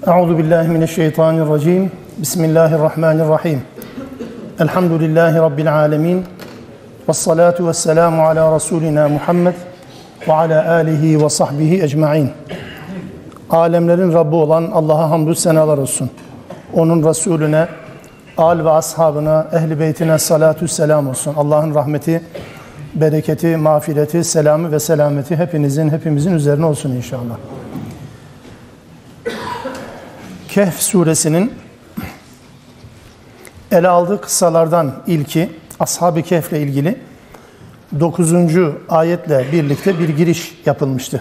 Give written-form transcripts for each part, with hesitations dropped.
Euzu billahi mineşşeytanirracim. Bismillahirrahmanirrahim. Elhamdülillahi rabbil alamin. Ves salatu vesselamu ala rasulina Muhammed ve ala alihi ve sahbihi ecmaîn. Alemlerin Rabbi olan Allah'a hamdü senalar olsun. Onun Resulüne, âl ve ashabına, ehl-i beytine salatü selam olsun. Allah'ın rahmeti, bereketi, mağfireti, selamı ve selameti hepimizin üzerine olsun inşallah. Kehf suresinin ele aldığı kıssalardan ilki Ashab-ı Kehf ile ilgili 9. ayetle birlikte bir giriş yapılmıştı.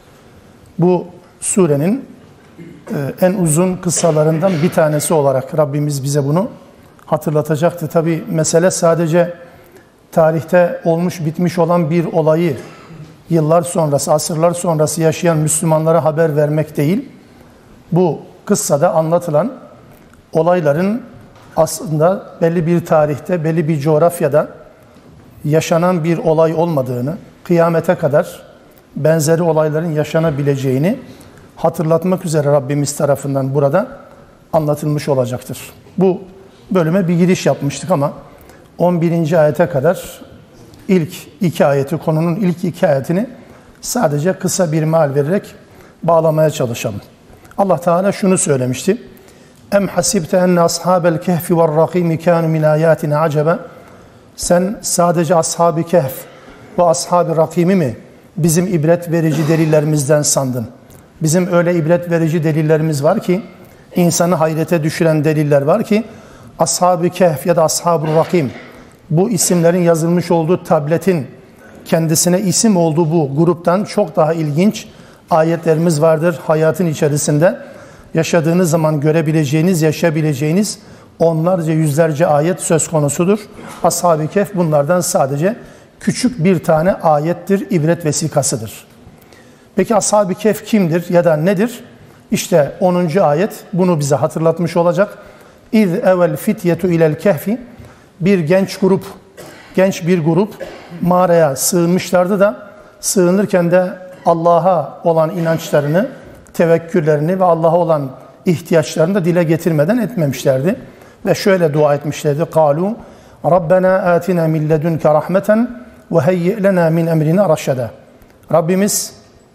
Bu surenin en uzun kıssalarından bir tanesi olarak Rabbimiz bize bunu hatırlatacaktı. Tabi mesele sadece tarihte olmuş bitmiş olan bir olayı yıllar sonrası, asırlar sonrası yaşayan Müslümanlara haber vermek değil. Bu kıssada anlatılan olayların aslında belli bir tarihte, belli bir coğrafyada yaşanan bir olay olmadığını, kıyamete kadar benzeri olayların yaşanabileceğini hatırlatmak üzere Rabbimiz tarafından burada anlatılmış olacaktır. Bu bölüme bir giriş yapmıştık ama 11. ayete kadar ilk iki ayeti, konunun ilk iki ayetini sadece kısa bir meal vererek bağlamaya çalışalım. Allah Teala şunu söylemişti. Em hasibte enne ashabel kehfi ve rakimi kânu min ayatina acaba. Sen sadece ashab-ı kehf ve ashab-ı rakimi mi bizim ibret verici delillerimizden sandın? Bizim öyle ibret verici delillerimiz var ki, insanı hayrete düşüren deliller var ki, ashab-ı kehf ya da ashab-ı rakim, bu isimlerin yazılmış olduğu tabletin kendisine isim olduğu bu gruptan çok daha ilginç ayetlerimiz vardır. Hayatın içerisinde yaşadığınız zaman görebileceğiniz, yaşayabileceğiniz onlarca, yüzlerce ayet söz konusudur. Ashab-ı Kehf bunlardan sadece küçük bir tane ayettir, ibret vesikasıdır. Peki Ashab-ı Kehf kimdir ya da nedir? İşte 10. ayet bunu bize hatırlatmış olacak. İz evel fityetu ilel kehfi, bir genç bir grup mağaraya sığınmışlardı da sığınırken de Allah'a olan inançlarını, tevekküllerini ve Allah'a olan ihtiyaçlarını da dile getirmeden etmemişlerdi. Ve şöyle dua etmişlerdi. قَالُوا رَبَّنَا آتِنَا مِنْ لَدُنْكَ رَحْمَةً وَهَيِّئْ لَنَا مِنْ اَمْرِنَا رَشَدًا. Rabbimiz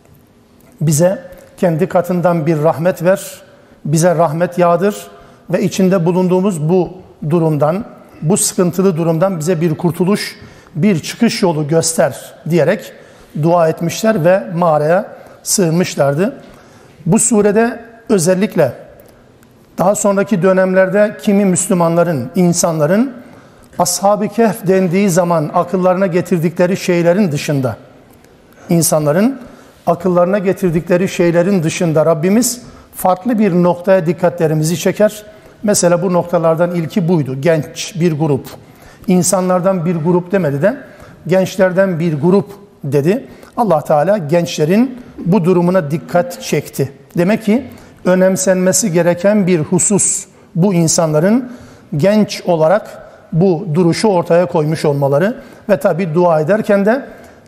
bize kendi katından bir rahmet ver, bize rahmet yağdır ve içinde bulunduğumuz bu durumdan, bu sıkıntılı durumdan bize bir kurtuluş, bir çıkış yolu göster diyerek dua etmişler ve mağaraya sığınmışlardı. Bu surede özellikle daha sonraki dönemlerde kimi Müslümanların, insanların Ashab-ı Kehf dendiği zaman akıllarına getirdikleri şeylerin dışında, insanların akıllarına getirdikleri şeylerin dışında Rabbimiz farklı bir noktaya dikkatlerimizi çeker. Mesela bu noktalardan ilki buydu. Genç bir grup. İnsanlardan bir grup demedi de gençlerden bir grup dedi. Allah Teala gençlerin bu durumuna dikkat çekti. Demek ki önemsenmesi gereken bir husus bu insanların genç olarak bu duruşu ortaya koymuş olmaları ve tabi dua ederken de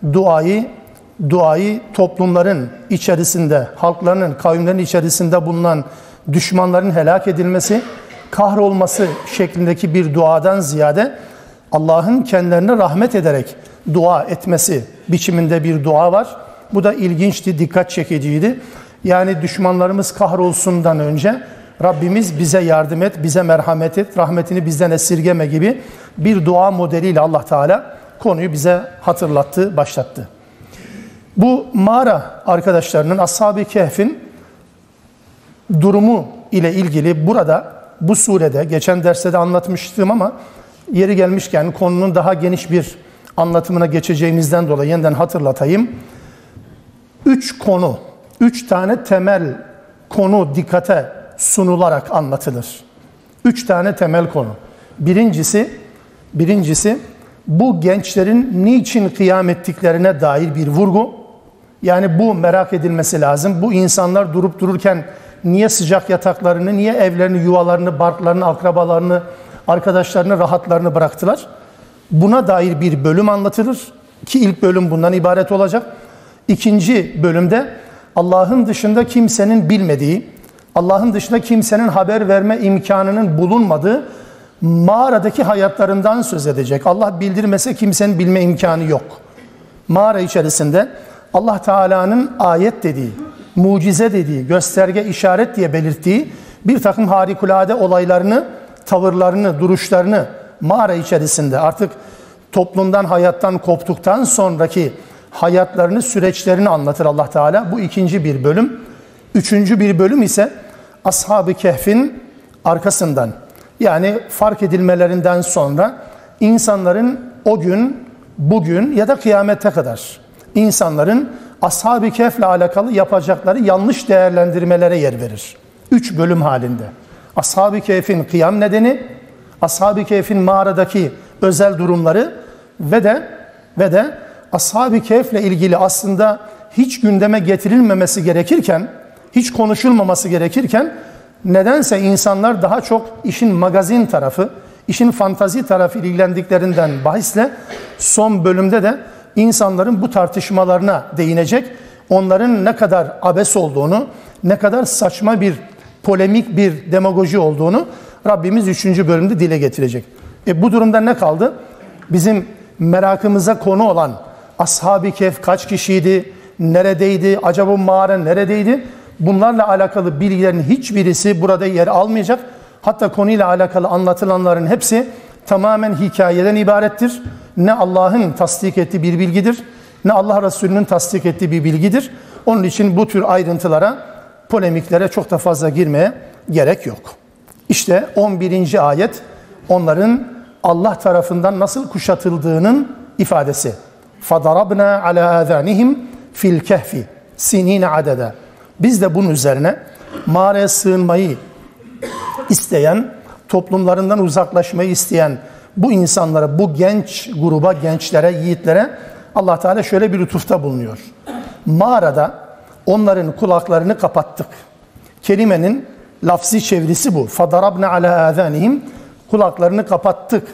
duayı toplumların içerisinde, halklarının, kavimlerin içerisinde bulunan düşmanların helak edilmesi, kahrolması şeklindeki bir duadan ziyade Allah'ın kendilerine rahmet ederek dua etmesi biçiminde bir dua var. Bu da ilginçti, dikkat çekiciydi. Yani düşmanlarımız kahrolsundan önce Rabbimiz bize yardım et, bize merhamet et, rahmetini bizden esirgeme gibi bir dua modeliyle Allah Teala konuyu bize hatırlattı, başlattı. Bu mağara arkadaşlarının, Ashab-ı Kehf'in durumu ile ilgili burada, bu surede, geçen derste de anlatmıştım ama yeri gelmişken konunun daha geniş bir anlatımına geçeceğimizden dolayı yeniden hatırlatayım. 3 tane temel konu dikkate sunularak anlatılır. 3 tane temel konu. Birincisi bu gençlerin niçin kıyam ettiklerine dair bir vurgu. Yani bu merak edilmesi lazım. Bu insanlar durup dururken niye sıcak yataklarını, niye evlerini, yuvalarını, barklarını, akrabalarını, arkadaşlarını, rahatlarını bıraktılar? Buna dair bir bölüm anlatılır ki ilk bölüm bundan ibaret olacak. İkinci bölümde Allah'ın dışında kimsenin bilmediği, Allah'ın dışında kimsenin haber verme imkanının bulunmadığı mağaradaki hayatlarından söz edecek. Allah bildirmese kimsenin bilme imkanı yok. Mağara içerisinde Allah Teala'nın ayet dediği, mucize dediği, gösterge, işaret diye belirttiği bir takım harikulade olaylarını, tavırlarını, duruşlarını mağara içerisinde artık toplumdan, hayattan koptuktan sonraki hayatlarını, süreçlerini anlatır Allah Teala. Bu ikinci bir bölüm. Üçüncü bir bölüm ise Ashab-ı Kehf'in arkasından, yani fark edilmelerinden sonra insanların o gün, bugün ya da kıyamete kadar insanların Ashab-ı Kehf'le alakalı yapacakları yanlış değerlendirmelere yer verir. 3 bölüm halinde. Ashab-ı Kehf'in kıyam nedeni, Ashab-ı Kehf'in mağaradaki özel durumları ve de Ashab-ı Kehf'le ilgili aslında hiç gündeme getirilmemesi gerekirken, hiç konuşulmaması gerekirken nedense insanlar daha çok işin magazin tarafı, işin fantazi tarafı ilgilendiklerinden bahisle son bölümde de insanların bu tartışmalarına değinecek, onların ne kadar abes olduğunu, ne kadar saçma bir polemik bir demagoji olduğunu Rabbimiz 3. bölümde dile getirecek. Bu durumda ne kaldı? Bizim merakımıza konu olan Ashab-ı Kehf kaç kişiydi, neredeydi, acaba mağara neredeydi? Bunlarla alakalı bilgilerin hiçbirisi burada yer almayacak. Hatta konuyla alakalı anlatılanların hepsi tamamen hikayeden ibarettir. Ne Allah'ın tasdik ettiği bir bilgidir, ne Allah Resulü'nün tasdik ettiği bir bilgidir. Onun için bu tür ayrıntılara, polemiklere çok da fazla girmeye gerek yok. İşte 11. ayet onların Allah tarafından nasıl kuşatıldığının ifadesi. فَضَرَبْنَا عَلَى آذَانِهِمْ فِي الْكَهْفِ سِن۪ينَ عَدَدًا. Biz de bunun üzerine mağaraya sığınmayı isteyen, toplumlarından uzaklaşmayı isteyen bu insanlara, bu genç gruba, gençlere, yiğitlere Allah Teala şöyle bir lütufta bulunuyor. Mağarada onların kulaklarını kapattık. Kelimenin lafzi çevirisi bu. فَضَرَبْنَا عَلَى آذَانِهِمْ. Kulaklarını kapattık.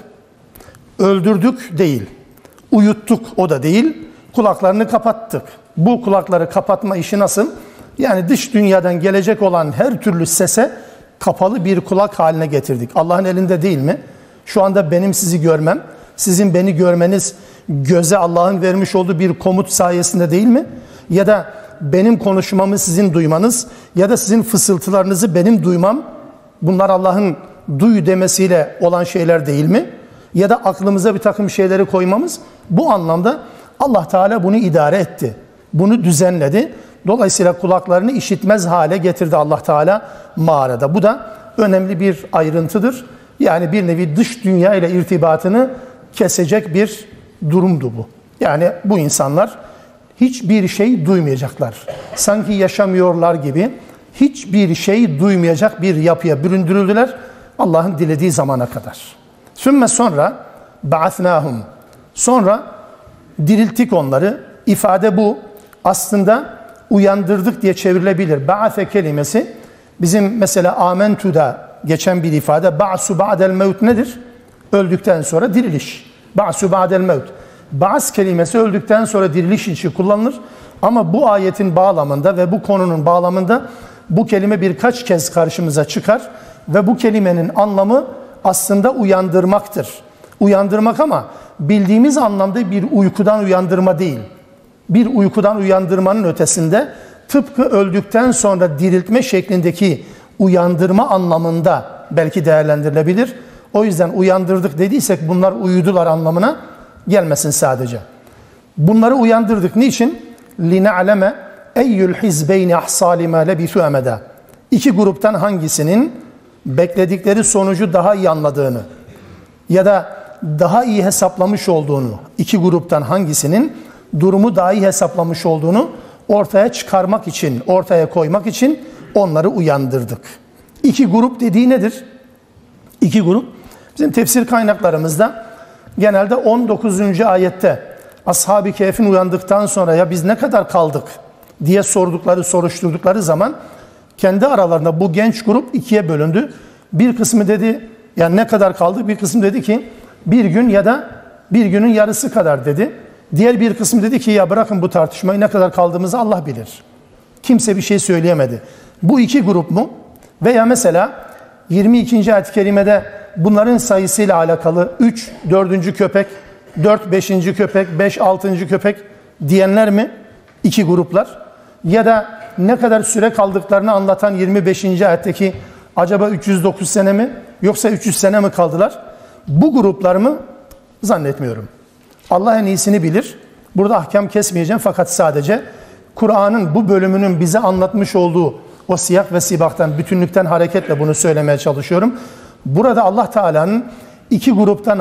Öldürdük değil. Uyuttuk, o da değil. Kulaklarını kapattık. Bu kulakları kapatma işi nasıl? Yani dış dünyadan gelecek olan her türlü sese kapalı bir kulak haline getirdik. Allah'ın elinde değil mi? Şu anda benim sizi görmem, sizin beni görmeniz göze Allah'ın vermiş olduğu bir komut sayesinde değil mi? Ya da benim konuşmamı sizin duymanız ya da sizin fısıltılarınızı benim duymam, bunlar Allah'ın duy demesiyle olan şeyler değil mi? Ya da aklımıza bir takım şeyleri koymamız, bu anlamda Allah Teala bunu idare etti. Bunu düzenledi. Dolayısıyla kulaklarını işitmez hale getirdi Allah Teala mağarada. Bu da önemli bir ayrıntıdır. Yani bir nevi dış dünya ile irtibatını kesecek bir durumdu bu. Yani bu insanlar hiçbir şey duymayacaklar. Sanki yaşamıyorlar gibi hiçbir şey duymayacak bir yapıya büründürüldüler Allah'ın dilediği zamana kadar. Sonra ba'athnahum. Sonra dirilttik onları. İfade bu. Aslında uyandırdık diye çevrilebilir. Ba'athe kelimesi bizim mesela amentu'da geçen bir ifade. Ba'su ba'del mevt nedir? Öldükten sonra diriliş. Ba'su ba'del mevt. Ba'as kelimesi öldükten sonra diriliş için kullanılır. Ama bu ayetin bağlamında ve bu konunun bağlamında bu kelime birkaç kez karşımıza çıkar. Ve bu kelimenin anlamı aslında uyandırmaktır. Uyandırmak ama bildiğimiz anlamda bir uykudan uyandırma değil. Bir uykudan uyandırmanın ötesinde tıpkı öldükten sonra diriltme şeklindeki uyandırma anlamında belki değerlendirilebilir. O yüzden uyandırdık dediysek bunlar uyudular anlamına gelmesin sadece. Bunları uyandırdık. Niçin? لِنَعْلَمَ اَيُّ الْحِزْبَيْنِ اَحْصَى لِمَا لَبِثُوا اَمَدًا. İki gruptan hangisinin bekledikleri sonucu daha iyi anladığını ya da daha iyi hesaplamış olduğunu, iki gruptan hangisinin durumu daha iyi hesaplamış olduğunu ortaya çıkarmak için, ortaya koymak için onları uyandırdık. İki grup dediği nedir? İki grup. Bizim tefsir kaynaklarımızda genelde 19. ayette Ashab-ı Kehf'in uyandıktan sonra ya biz ne kadar kaldık diye soruşturdukları zaman kendi aralarında bu genç grup ikiye bölündü. Bir kısmı dedi yani ne kadar kaldık, bir kısmı dedi ki bir gün ya da bir günün yarısı kadar dedi. Diğer bir kısmı dedi ki ya bırakın bu tartışmayı, ne kadar kaldığımızı Allah bilir. Kimse bir şey söyleyemedi. Bu iki grup mu? Veya mesela 22. ayet-i kerimede bunların sayısıyla alakalı 3, 4. köpek, 4, 5. köpek, 5, 6. köpek diyenler mi? İki gruplar. Ya da ne kadar süre kaldıklarını anlatan 25. ayetteki acaba 309 sene mi yoksa 300 sene mi kaldılar? Bu gruplar mı? Zannetmiyorum. Allah en iyisini bilir. Burada ahkam kesmeyeceğim fakat sadece Kur'an'ın bu bölümünün bize anlatmış olduğu o siyah ve sibaktan, bütünlükten hareketle bunu söylemeye çalışıyorum. Burada Allah Teala'nın iki gruptan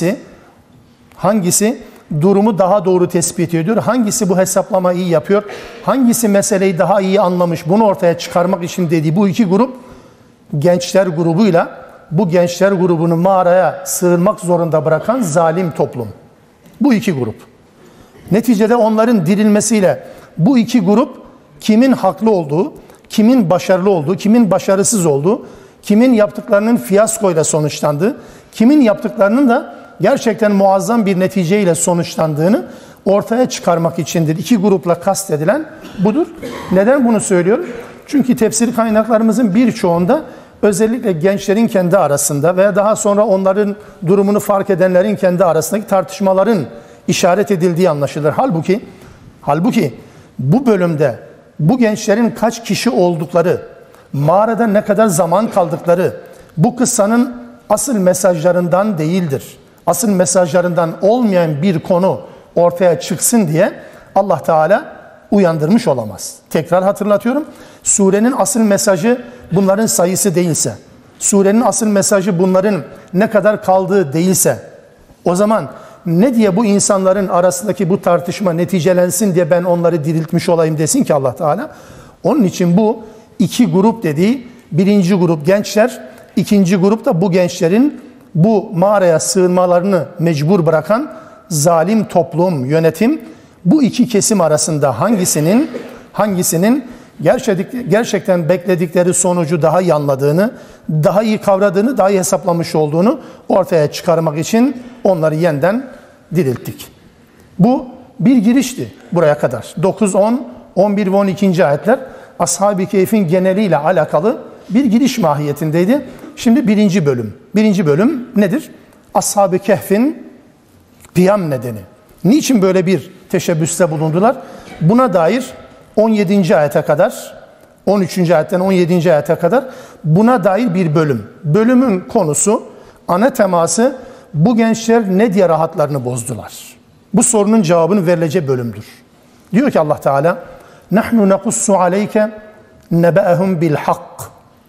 hangisi durumu daha doğru tespit ediyor, hangisi bu hesaplamayı iyi yapıyor, hangisi meseleyi daha iyi anlamış, bunu ortaya çıkarmak için dediği bu iki grup gençler grubuyla bu gençler grubunu mağaraya sığınmak zorunda bırakan zalim toplum. Bu iki grup. Neticede onların dirilmesiyle bu iki grup kimin haklı olduğu, kimin başarılı olduğu, kimin başarısız olduğu, kimin yaptıklarının fiyaskoyla sonuçlandığı, kimin yaptıklarının da gerçekten muazzam bir neticeyle sonuçlandığını ortaya çıkarmak içindir. İki grupla kastedilen budur. Neden bunu söylüyorum? Çünkü tefsir kaynaklarımızın birçoğunda özellikle gençlerin kendi arasında veya daha sonra onların durumunu fark edenlerin kendi arasındaki tartışmaların işaret edildiği anlaşılır. Halbuki bu bölümde bu gençlerin kaç kişi oldukları, mağarada ne kadar zaman kaldıkları bu kıssanın asıl mesajlarından değildir. Asıl mesajlarından olmayan bir konu ortaya çıksın diye Allah Teala uyandırmış olamaz. Tekrar hatırlatıyorum. Surenin asıl mesajı bunların sayısı değilse, surenin asıl mesajı bunların ne kadar kaldığı değilse, o zaman ne diye bu insanların arasındaki bu tartışma neticelensin diye ben onları diriltmiş olayım desin ki Allah Teala. Onun için bu iki grup dediği, birinci grup gençler, ikinci grup da bu gençlerin bu mağaraya sığınmalarını mecbur bırakan zalim toplum, yönetim. Bu iki kesim arasında hangisinin gerçekten bekledikleri sonucu daha iyi anladığını, daha iyi kavradığını, daha iyi hesaplamış olduğunu ortaya çıkarmak için onları yeniden dirilttik. Bu bir girişti buraya kadar. 9, 10, 11 ve 12. ayetler Ashab-ı Kehf'in geneliyle alakalı bir giriş mahiyetindeydi. Şimdi birinci bölüm. Birinci bölüm nedir? Ashab-ı Kehf'in kıyam nedeni. Niçin böyle bir teşebbüste bulundular? Buna dair 17. ayete kadar, 13. ayetten 17. ayete kadar buna dair bir bölüm. Bölümün konusu, ana teması bu gençler ne diye rahatlarını bozdular? Bu sorunun cevabını verileceği bölümdür. Diyor ki Allah Teala, "Nahnu nakussu aleyke nebe'ehum bil hak."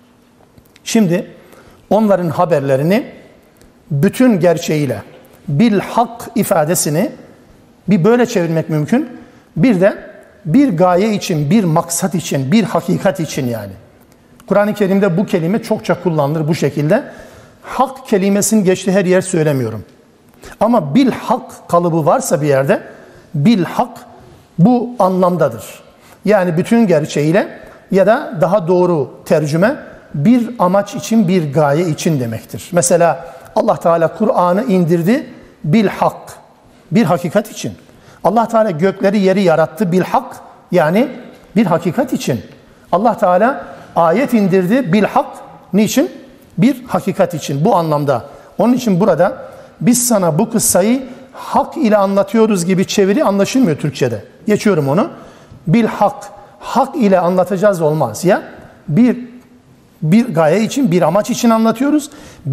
Şimdi onların haberlerini bütün gerçeğiyle, bil hak ifadesini bir böyle çevirmek mümkün. Bir de bir gaye için, bir maksat için, bir hakikat için yani. Kur'an-ı Kerim'de bu kelime çokça kullanılır bu şekilde. Hak kelimesinin geçtiği her yer söylemiyorum. Ama bil hak kalıbı varsa bir yerde, bil hak bu anlamdadır. Yani bütün gerçeğiyle ya da daha doğru tercüme bir amaç için, bir gaye için demektir. Mesela Allah Teala Kur'an'ı indirdi bil hak, bir hakikat için. Allah Teala gökleri yeri yarattı bil hak, yani bir hakikat için. Allah Teala ayet indirdi bil hak, niçin? Bir hakikat için, bu anlamda. Onun için burada biz sana bu kıssayı hak ile anlatıyoruz gibi çeviri anlaşılmıyor Türkçe'de. Geçiyorum onu. Bil hak, hak ile anlatacağız olmaz ya. Bir gaye için, bir amaç için anlatıyoruz.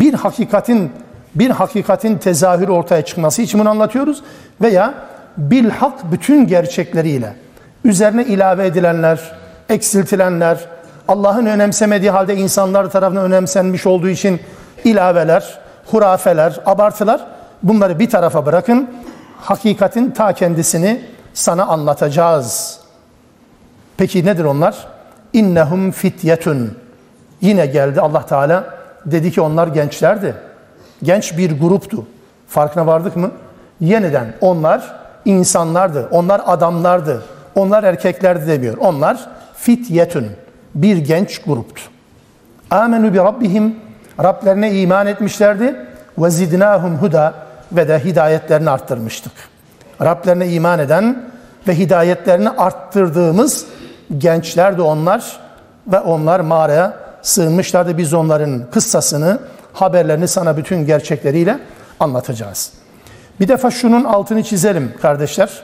Bir hakikatin tezahürü ortaya çıkması için bunu anlatıyoruz. Veya bil hak bütün gerçekleriyle. Üzerine ilave edilenler, eksiltilenler, Allah'ın önemsemediği halde insanlar tarafından önemsenmiş olduğu için ilaveler, hurafeler, abartılar, bunları bir tarafa bırakın. Hakikatin ta kendisini sana anlatacağız. Peki nedir onlar? İnnehum fityetun. Yine geldi Allah Teala dedi ki onlar gençlerdi. Genç bir gruptu. Farkına vardık mı? Yeniden onlar insanlardı. Onlar adamlardı. Onlar erkeklerdi demiyor. Onlar fityetun. Bir genç gruptu. Âmenü bi rabbihim. Rablerine iman etmişlerdi. Ve zidnâhum huda. Ve de hidayetlerini arttırmıştık. Rablerine iman eden ve hidayetlerini arttırdığımız gençlerdi onlar. Ve onlar mağaraya sığınmışlardı. Biz onların kıssasını, haberlerini sana bütün gerçekleriyle anlatacağız. Bir defa şunun altını çizelim kardeşler.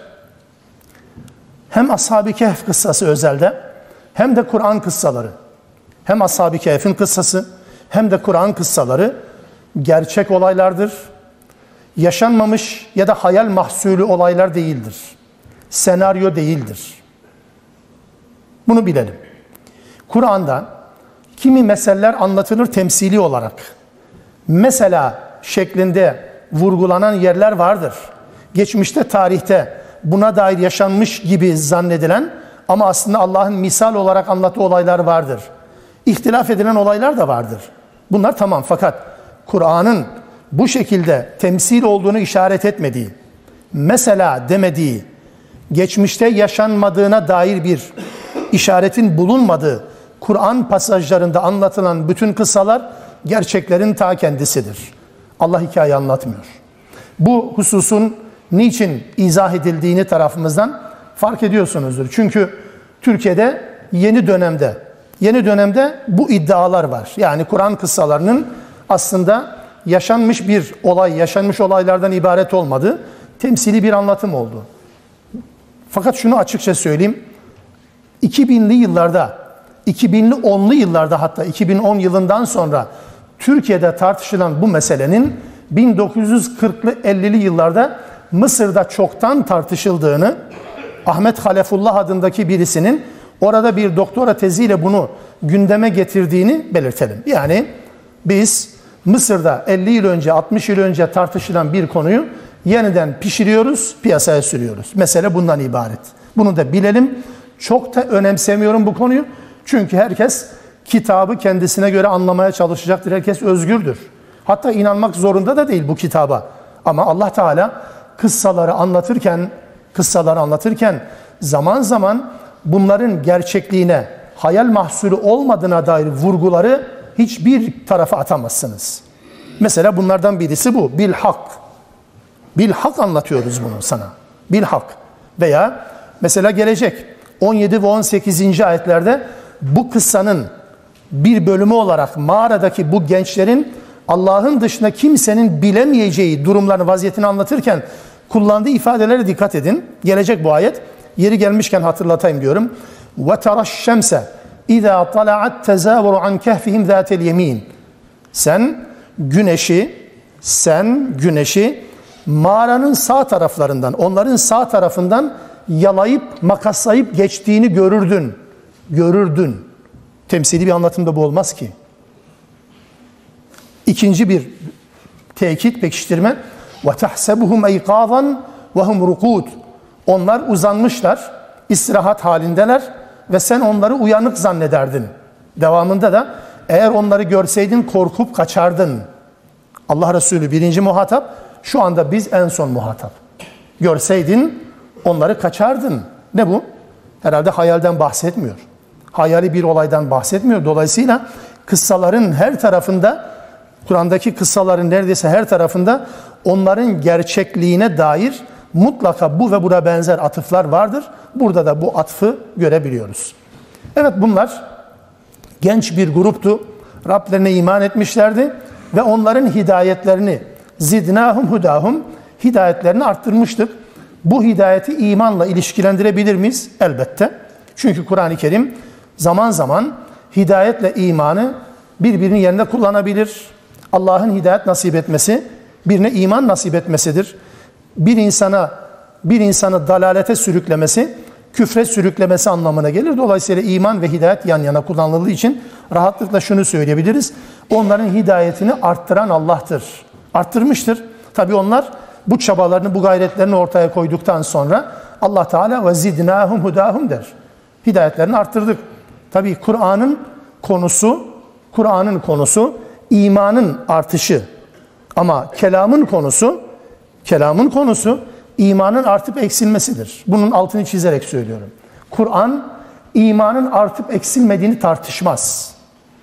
Hem Ashab-ı Kehf kıssası özelde, hem de Kur'an kıssaları, hem Ashab-ı Kehf'in kıssası, hem de Kur'an kıssaları gerçek olaylardır. Yaşanmamış ya da hayal mahsulü olaylar değildir. Senaryo değildir. Bunu bilelim. Kur'an'da kimi meseleler anlatılır temsili olarak. Mesela şeklinde vurgulanan yerler vardır. Geçmişte, tarihte buna dair yaşanmış gibi zannedilen ama aslında Allah'ın misal olarak anlattığı olaylar vardır. İhtilaf edilen olaylar da vardır. Bunlar tamam, fakat Kur'an'ın bu şekilde temsil olduğunu işaret etmediği, mesela demediği, geçmişte yaşanmadığına dair bir işaretin bulunmadığı Kur'an pasajlarında anlatılan bütün kıssalar gerçeklerin ta kendisidir. Allah hikaye anlatmıyor. Bu hususun niçin izah edildiğini tarafımızdan fark ediyorsunuzdur. Çünkü Türkiye'de yeni dönemde bu iddialar var. Yani Kur'an kıssalarının aslında yaşanmış bir olay, yaşanmış olaylardan ibaret olmadığı temsili bir anlatım oldu. Fakat şunu açıkça söyleyeyim. 2000'li yıllarda, 2010'lu yıllarda, hatta 2010 yılından sonra Türkiye'de tartışılan bu meselenin 1940'lı 50'li yıllarda Mısır'da çoktan tartışıldığını, Ahmet Halefullah adındaki birisinin orada bir doktora teziyle bunu gündeme getirdiğini belirtelim. Yani biz Mısır'da 50 yıl önce, 60 yıl önce tartışılan bir konuyu yeniden pişiriyoruz, piyasaya sürüyoruz. Mesele bundan ibaret. Bunu da bilelim. Çok da önemsemiyorum bu konuyu. Çünkü herkes kitabı kendisine göre anlamaya çalışacaktır. Herkes özgürdür. Hatta inanmak zorunda da değil bu kitaba. Ama Allah Teala kıssaları anlatırken zaman zaman bunların gerçekliğine, hayal mahsulü olmadığına dair vurguları hiçbir tarafa atamazsınız. Mesela bunlardan birisi bu. Bilhak. Bilhak anlatıyoruz bunu sana. Bilhak. Veya mesela gelecek 17 ve 18. ayetlerde bu kıssanın bir bölümü olarak mağaradaki bu gençlerin Allah'ın dışında kimsenin bilemeyeceği durumların vaziyetini anlatırken kullandığı ifadelere dikkat edin. Gelecek bu ayet. Yeri gelmişken hatırlatayım diyorum. وَتَرَى الشَّمْسَ اِذَا طَلَعَتْ تَزَاوَرُ عَنْ كَهْفِهِمْ ذَاتِ الْيَم۪ينَ Sen güneşi mağaranın sağ taraflarından, onların sağ tarafından yalayıp, makaslayıp geçtiğini görürdün. Temsili bir anlatımda bu olmaz ki. İkinci bir tekit, pekiştirme. وَتَحْسَبُهُمْ اَيْقَاظًا وَهُمْ رُقُودٌ Onlar uzanmışlar, istirahat halindeler ve sen onları uyanık zannederdin. Devamında da eğer onları görseydin korkup kaçardın. Allah Resulü birinci muhatap, şu anda biz en son muhatap. Görseydin onları kaçardın. Ne bu? Herhalde hayalden bahsetmiyor. Hayali bir olaydan bahsetmiyor. Dolayısıyla kıssaların her tarafında, Kur'an'daki kıssaların neredeyse her tarafında onların gerçekliğine dair mutlaka bu ve buna benzer atıflar vardır. Burada da bu atfı görebiliyoruz. Evet, bunlar genç bir gruptu. Rablerine iman etmişlerdi ve onların hidayetlerini zidnahum hudahum, hidayetlerini arttırmıştık. Bu hidayeti imanla ilişkilendirebilir miyiz? Elbette. Çünkü Kur'an-ı Kerim zaman zaman hidayetle imanı birbirinin yerine kullanabilir. Allah'ın hidayet nasip etmesi, birine iman nasip etmesidir. Bir insanı dalalete sürüklemesi, küfre sürüklemesi anlamına gelir. Dolayısıyla iman ve hidayet yan yana kullanıldığı için rahatlıkla şunu söyleyebiliriz. Onların hidayetini arttıran Allah'tır. Arttırmıştır. Tabii onlar bu çabalarını, bu gayretlerini ortaya koyduktan sonra Allah Teala ve zidnahum hudahum der. Hidayetlerini arttırdık. Tabii Kur'an'ın konusu imanın artışı. Ama kelamın konusu imanın artıp eksilmesidir. Bunun altını çizerek söylüyorum. Kur'an imanın artıp eksilmediğini tartışmaz.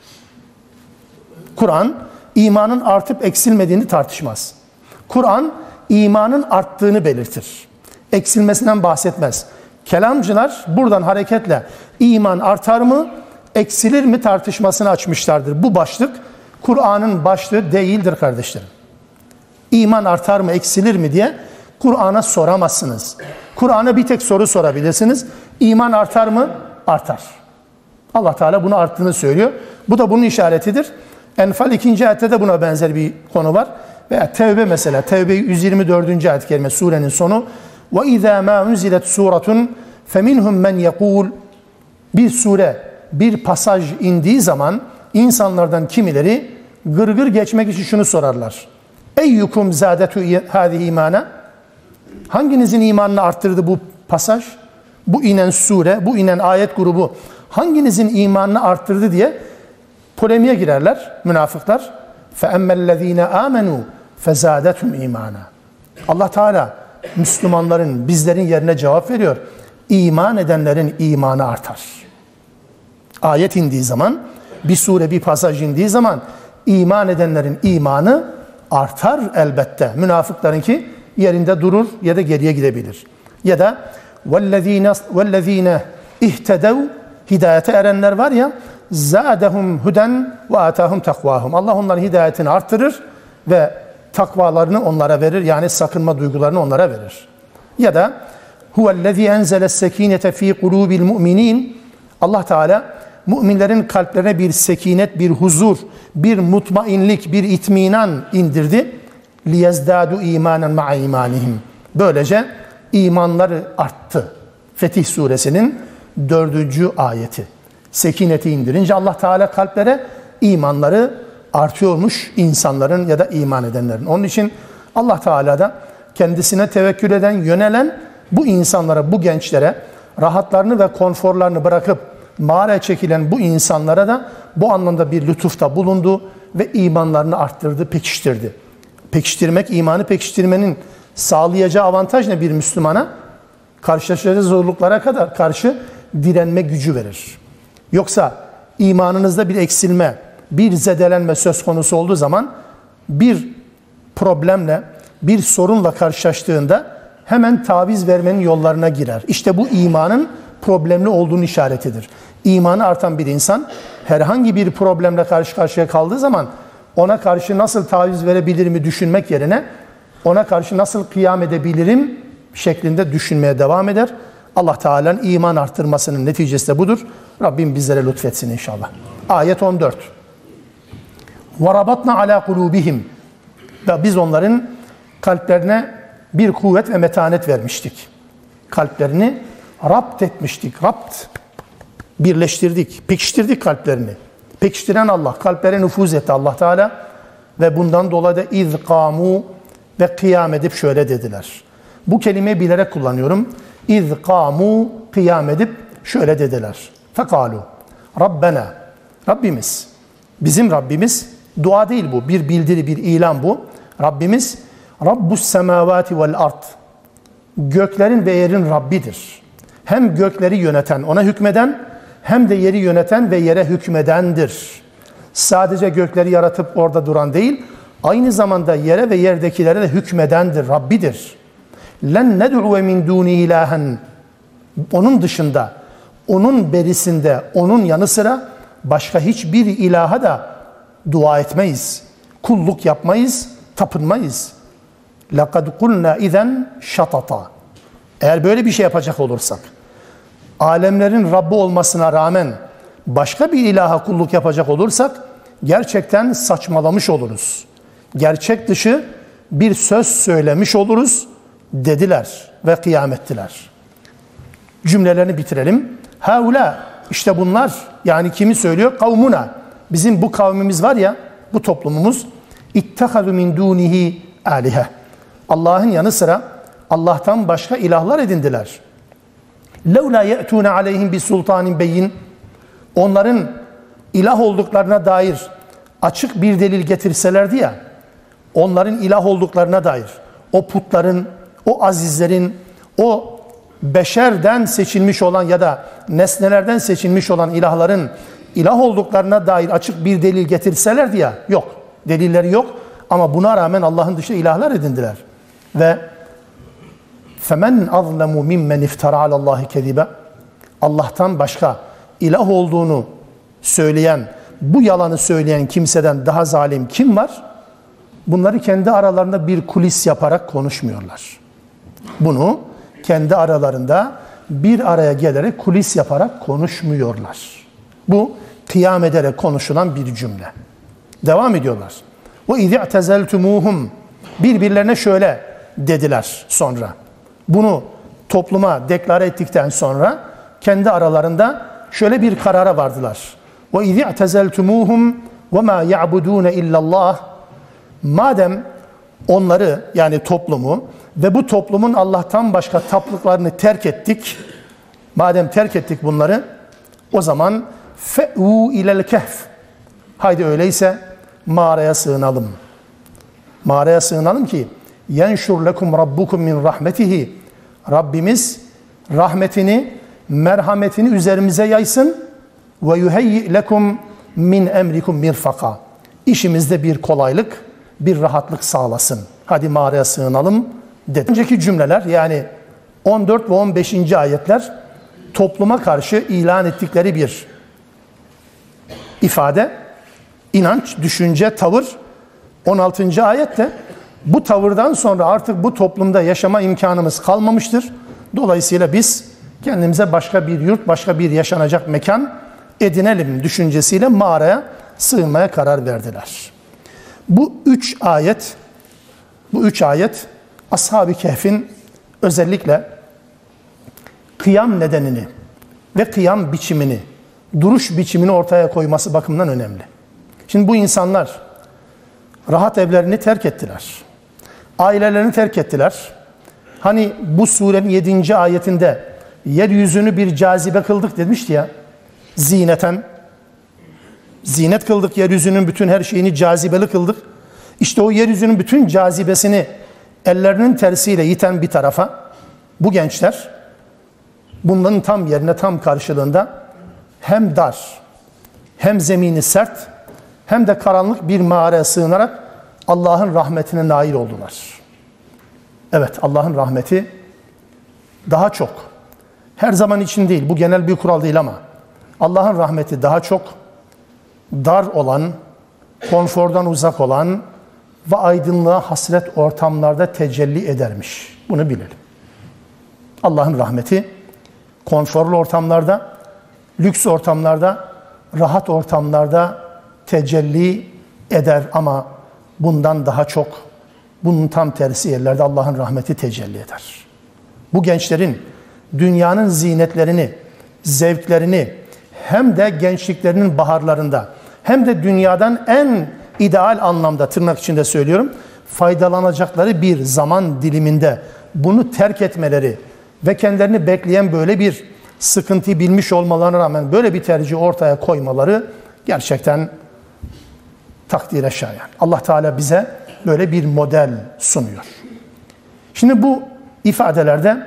Kur'an imanın artıp eksilmediğini tartışmaz. Kur'an imanın arttığını belirtir. Eksilmesinden bahsetmez. Kelamcılar buradan hareketle iman artar mı, eksilir mi tartışmasını açmışlardır. Bu başlık Kur'an'ın başlığı değildir kardeşlerim. İman artar mı, eksilir mi diye Kur'an'a soramazsınız. Kur'an'a bir tek soru sorabilirsiniz. İman artar mı? Artar. Allah Teala bunu arttığını söylüyor. Bu da bunun işaretidir. Enfal 2. ayette de buna benzer bir konu var. Veya Tevbe mesela. Tevbe 124. ayet-i kerime surenin sonu. وَاِذَا مَا اُنْزِلَتْ سُورَةٌ فَمِنْهُمْ مَنْ يَقُولُ Bir sure, bir pasaj indiği zaman insanlardan kimileri gırgır geçmek için şunu sorarlar. Eyyukum zâdetu hâzihi imana? Hanginizin imanını arttırdı bu pasaj? Bu inen sure, bu inen ayet grubu hanginizin imanını arttırdı diye polemiğe girerler münafıklar. فَاَمَّا الَّذ۪ينَ آمَنُوا فَزَادَتُمْ imana. Allah Teala Müslümanların, bizlerin yerine cevap veriyor. İman edenlerin imanı artar. Ayet indiği zaman, bir sure, bir pasaj indiği zaman iman edenlerin imanı artar elbette. Münafıklarınki yerinde durur ya da geriye gidebilir. Ya da وَالَّذ۪ينَ اِهْتَدَوْا Hidayete erenler var ya, زَادَهُمْ هُدًا وَآتَاهُمْ تَقْوَاهُمْ Allah onların hidayetini arttırır ve takvalarını onlara verir. Yani sakınma duygularını onlara verir. Ya da huvellezî enzeles sekînete fî kulûbil mu'minîn Allah Teala müminlerin kalplerine bir sekinet, bir huzur, bir mutmainlik, bir itminan indirdi. Liyezdâdu îmânen ma'a îmânihim. Böylece imanları arttı. Fetih suresinin 4. ayeti. Sekineti indirince Allah Teala kalplere imanları artıyormuş insanların ya da iman edenlerin. Onun için Allah Teala da kendisine tevekkül eden, yönelen bu insanlara, bu gençlere rahatlarını ve konforlarını bırakıp mağaraya çekilen bu insanlara da bu anlamda bir lütufta bulundu ve imanlarını arttırdı, pekiştirdi. Pekiştirmek, imanı pekiştirmenin sağlayacağı avantaj ne bir Müslümana? Karşılaşacağı zorluklara kadar karşı direnme gücü verir. Yoksa imanınızda bir eksilme, bir zedelenme söz konusu olduğu zaman bir problemle, bir sorunla karşılaştığında hemen taviz vermenin yollarına girer. İşte bu imanın problemli olduğunun işaretidir. İmanı artan bir insan herhangi bir problemle karşı karşıya kaldığı zaman ona karşı nasıl taviz verebilirim düşünmek yerine ona karşı nasıl kıyam edebilirim şeklinde düşünmeye devam eder. Allah Teala'nın iman arttırmasının neticesi de budur. Rabbim bizlere lütfetsin inşallah. Ayet 14. وَرَبَطْنَا عَلَى قُلُوبِهِمْ Ve biz onların kalplerine bir kuvvet ve metanet vermiştik. Kalplerini rapt etmiştik. Rapt. Birleştirdik. Pekiştirdik kalplerini. Pekiştiren Allah. Kalplere nüfuz etti Allah Teala. Ve bundan dolayı da اِذْ قَامُوا ve kıyam edip şöyle dediler. Bu kelimeyi bilerek kullanıyorum. اِذْ قَامُوا kıyam edip şöyle dediler. فَقَالُوا Rabbena Rabbimiz. Bizim Rabbimiz. Dua değil bu. Bir bildiri, bir ilan bu. Rabbimiz Rabbus semavati vel ard. Göklerin ve yerin Rabbidir. Hem gökleri yöneten, ona hükmeden, hem de yeri yöneten ve yere hükmedendir. Sadece gökleri yaratıp orada duran değil, aynı zamanda yere ve yerdekilere de hükmedendir, Rabbidir. Len ned'u min duni ilahen. Onun dışında, onun berisinde, onun yanı sıra başka hiçbir ilaha da dua etmeyiz. Kulluk yapmayız, tapınmayız. لَقَدْ قُلْنَا اِذَنْ شَطَطًا Eğer böyle bir şey yapacak olursak, alemlerin Rabbi olmasına rağmen başka bir ilaha kulluk yapacak olursak, gerçekten saçmalamış oluruz. Gerçek dışı bir söz söylemiş oluruz dediler ve kıyam ettiler. Cümlelerini bitirelim. Haula işte bunlar, yani kimi söylüyor? Kavmuna. Bizim bu kavmimiz var ya, bu toplumumuz ittehadu min dunihi alihe. Allah'ın yanı sıra Allah'tan başka ilahlar edindiler. Levla ye'tûne aleyhim bi sultanin beyin. Onların ilah olduklarına dair açık bir delil getirselerdi ya, onların ilah olduklarına dair, o putların, o azizlerin, o beşerden seçilmiş olan ya da nesnelerden seçilmiş olan ilahların ilah olduklarına dair açık bir delil getirselerdi ya, yok. Delilleri yok ama buna rağmen Allah'ın dışında ilahlar edindiler. Ve فَمَنْ أَظْلَمُ مِمَّنْ اِفْتَرَى عَلَى اللّٰهِ كَذِبًا Allah'tan başka ilah olduğunu söyleyen, bu yalanı söyleyen kimseden daha zalim kim var? Bunları kendi aralarında bir kulis yaparak konuşmuyorlar. Bunu kendi aralarında bir araya gelerek kulis yaparak konuşmuyorlar. Bu kıyam ederek konuşulan bir cümle. Devam ediyorlar. وَاِذِ اَعْتَزَلْتُمُوهُمْ Birbirlerine şöyle dediler sonra. Bunu topluma deklare ettikten sonra kendi aralarında şöyle bir karara vardılar. وَاِذِ اَعْتَزَلْتُمُوهُمْ وَمَا يَعْبُدُونَ اِلَّا اللّٰهِ Madem onları, yani toplumu ve bu toplumun Allah'tan başka taptıklarını terk ettik, madem terk ettik bunları, o zaman فَاُوا اِلَى الْكَهْفِ Haydi öyleyse mağaraya sığınalım. Mağaraya sığınalım ki يَنْشُرْ لَكُمْ رَبُّكُمْ مِنْ رَحْمَتِهِ Rabbimiz rahmetini, merhametini üzerimize yaysın. وَيُهَيِّئْ لَكُمْ مِنْ اَمْرِكُمْ مِرْفَقًا İşimizde bir kolaylık, bir rahatlık sağlasın. Hadi mağaraya sığınalım dedi. Önceki cümleler, yani 14 ve 15. ayetler topluma karşı ilan ettikleri bir ifade, inanç, düşünce, tavır. 16. ayette bu tavırdan sonra artık bu toplumda yaşama imkanımız kalmamıştır. Dolayısıyla biz kendimize başka bir yurt, başka bir yaşanacak mekan edinelim düşüncesiyle mağaraya sığınmaya karar verdiler. Bu üç ayet Ashab-ı Kehf'in özellikle kıyam nedenini ve kıyam biçimini, duruş biçimini ortaya koyması bakımından önemli. Şimdi bu insanlar rahat evlerini terk ettiler. Ailelerini terk ettiler. Hani bu surenin 7. ayetinde yeryüzünü bir cazibe kıldık demişti ya. Zineten. Zinet kıldık, yeryüzünün bütün her şeyini cazibeli kıldık. İşte o yeryüzünün bütün cazibesini ellerinin tersiyle yiten bir tarafa bu gençler, bunların tam yerine, tam karşılığında hem dar, hem zemini sert, hem de karanlık bir mağaraya sığınarak Allah'ın rahmetine nail oldular. Evet, Allah'ın rahmeti daha çok, her zaman için değil, bu genel bir kural değil ama Allah'ın rahmeti daha çok dar olan, konfordan uzak olan ve aydınlığa hasret ortamlarda tecelli edermiş. Bunu bilelim. Allah'ın rahmeti konforlu ortamlarda, lüks ortamlarda, rahat ortamlarda tecelli eder ama bundan daha çok, bunun tam tersi yerlerde Allah'ın rahmeti tecelli eder. Bu gençlerin dünyanın zinetlerini, zevklerini hem de gençliklerinin baharlarında hem de dünyadan en ideal anlamda, tırnak içinde söylüyorum, faydalanacakları bir zaman diliminde bunu terk etmeleri ve kendilerini bekleyen böyle bir sıkıntıyı bilmiş olmalarına rağmen böyle bir tercihi ortaya koymaları gerçekten takdire şayan. Allah Teala bize böyle bir model sunuyor. Şimdi bu ifadelerde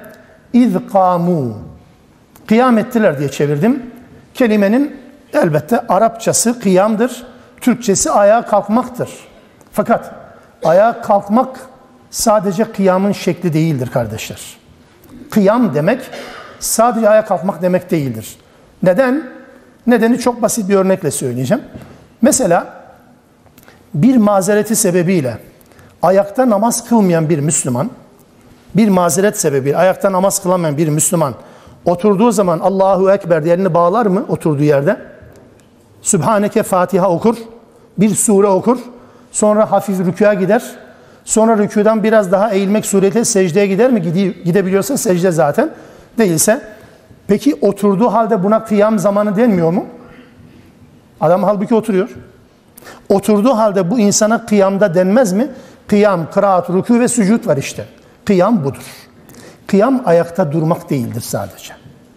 İzqamu, kıyam ettiler diye çevirdim. Kelimenin elbette Arapçası kıyamdır, Türkçesi ayağa kalkmaktır. Fakat ayağa kalkmak sadece kıyamın şekli değildir kardeşler. Kıyam demek sadece ayağa kalkmak demek değildir. Neden? Nedeni çok basit bir örnekle söyleyeceğim. Mesela bir mazereti sebebiyle ayakta namaz kılmayan bir Müslüman, bir mazeret sebebiyle ayakta namaz kılamayan bir Müslüman oturduğu zaman Allahu Ekber diye elini bağlar mı oturduğu yerde? Sübhaneke Fatiha okur, bir sure okur, sonra hafif rükûa gider, sonra rükûdan biraz daha eğilmek suretiyle secdeye gider mi? Gidebiliyorsa secde zaten, değilse. Peki oturduğu halde buna kıyam zamanı denmiyor mu? Adam halbuki oturuyor. Oturduğu halde bu insana kıyamda denmez mi? Kıyam, kıraat, rükû ve sücud var işte. Kıyam budur. Kıyam ayakta durmak değildir sadece.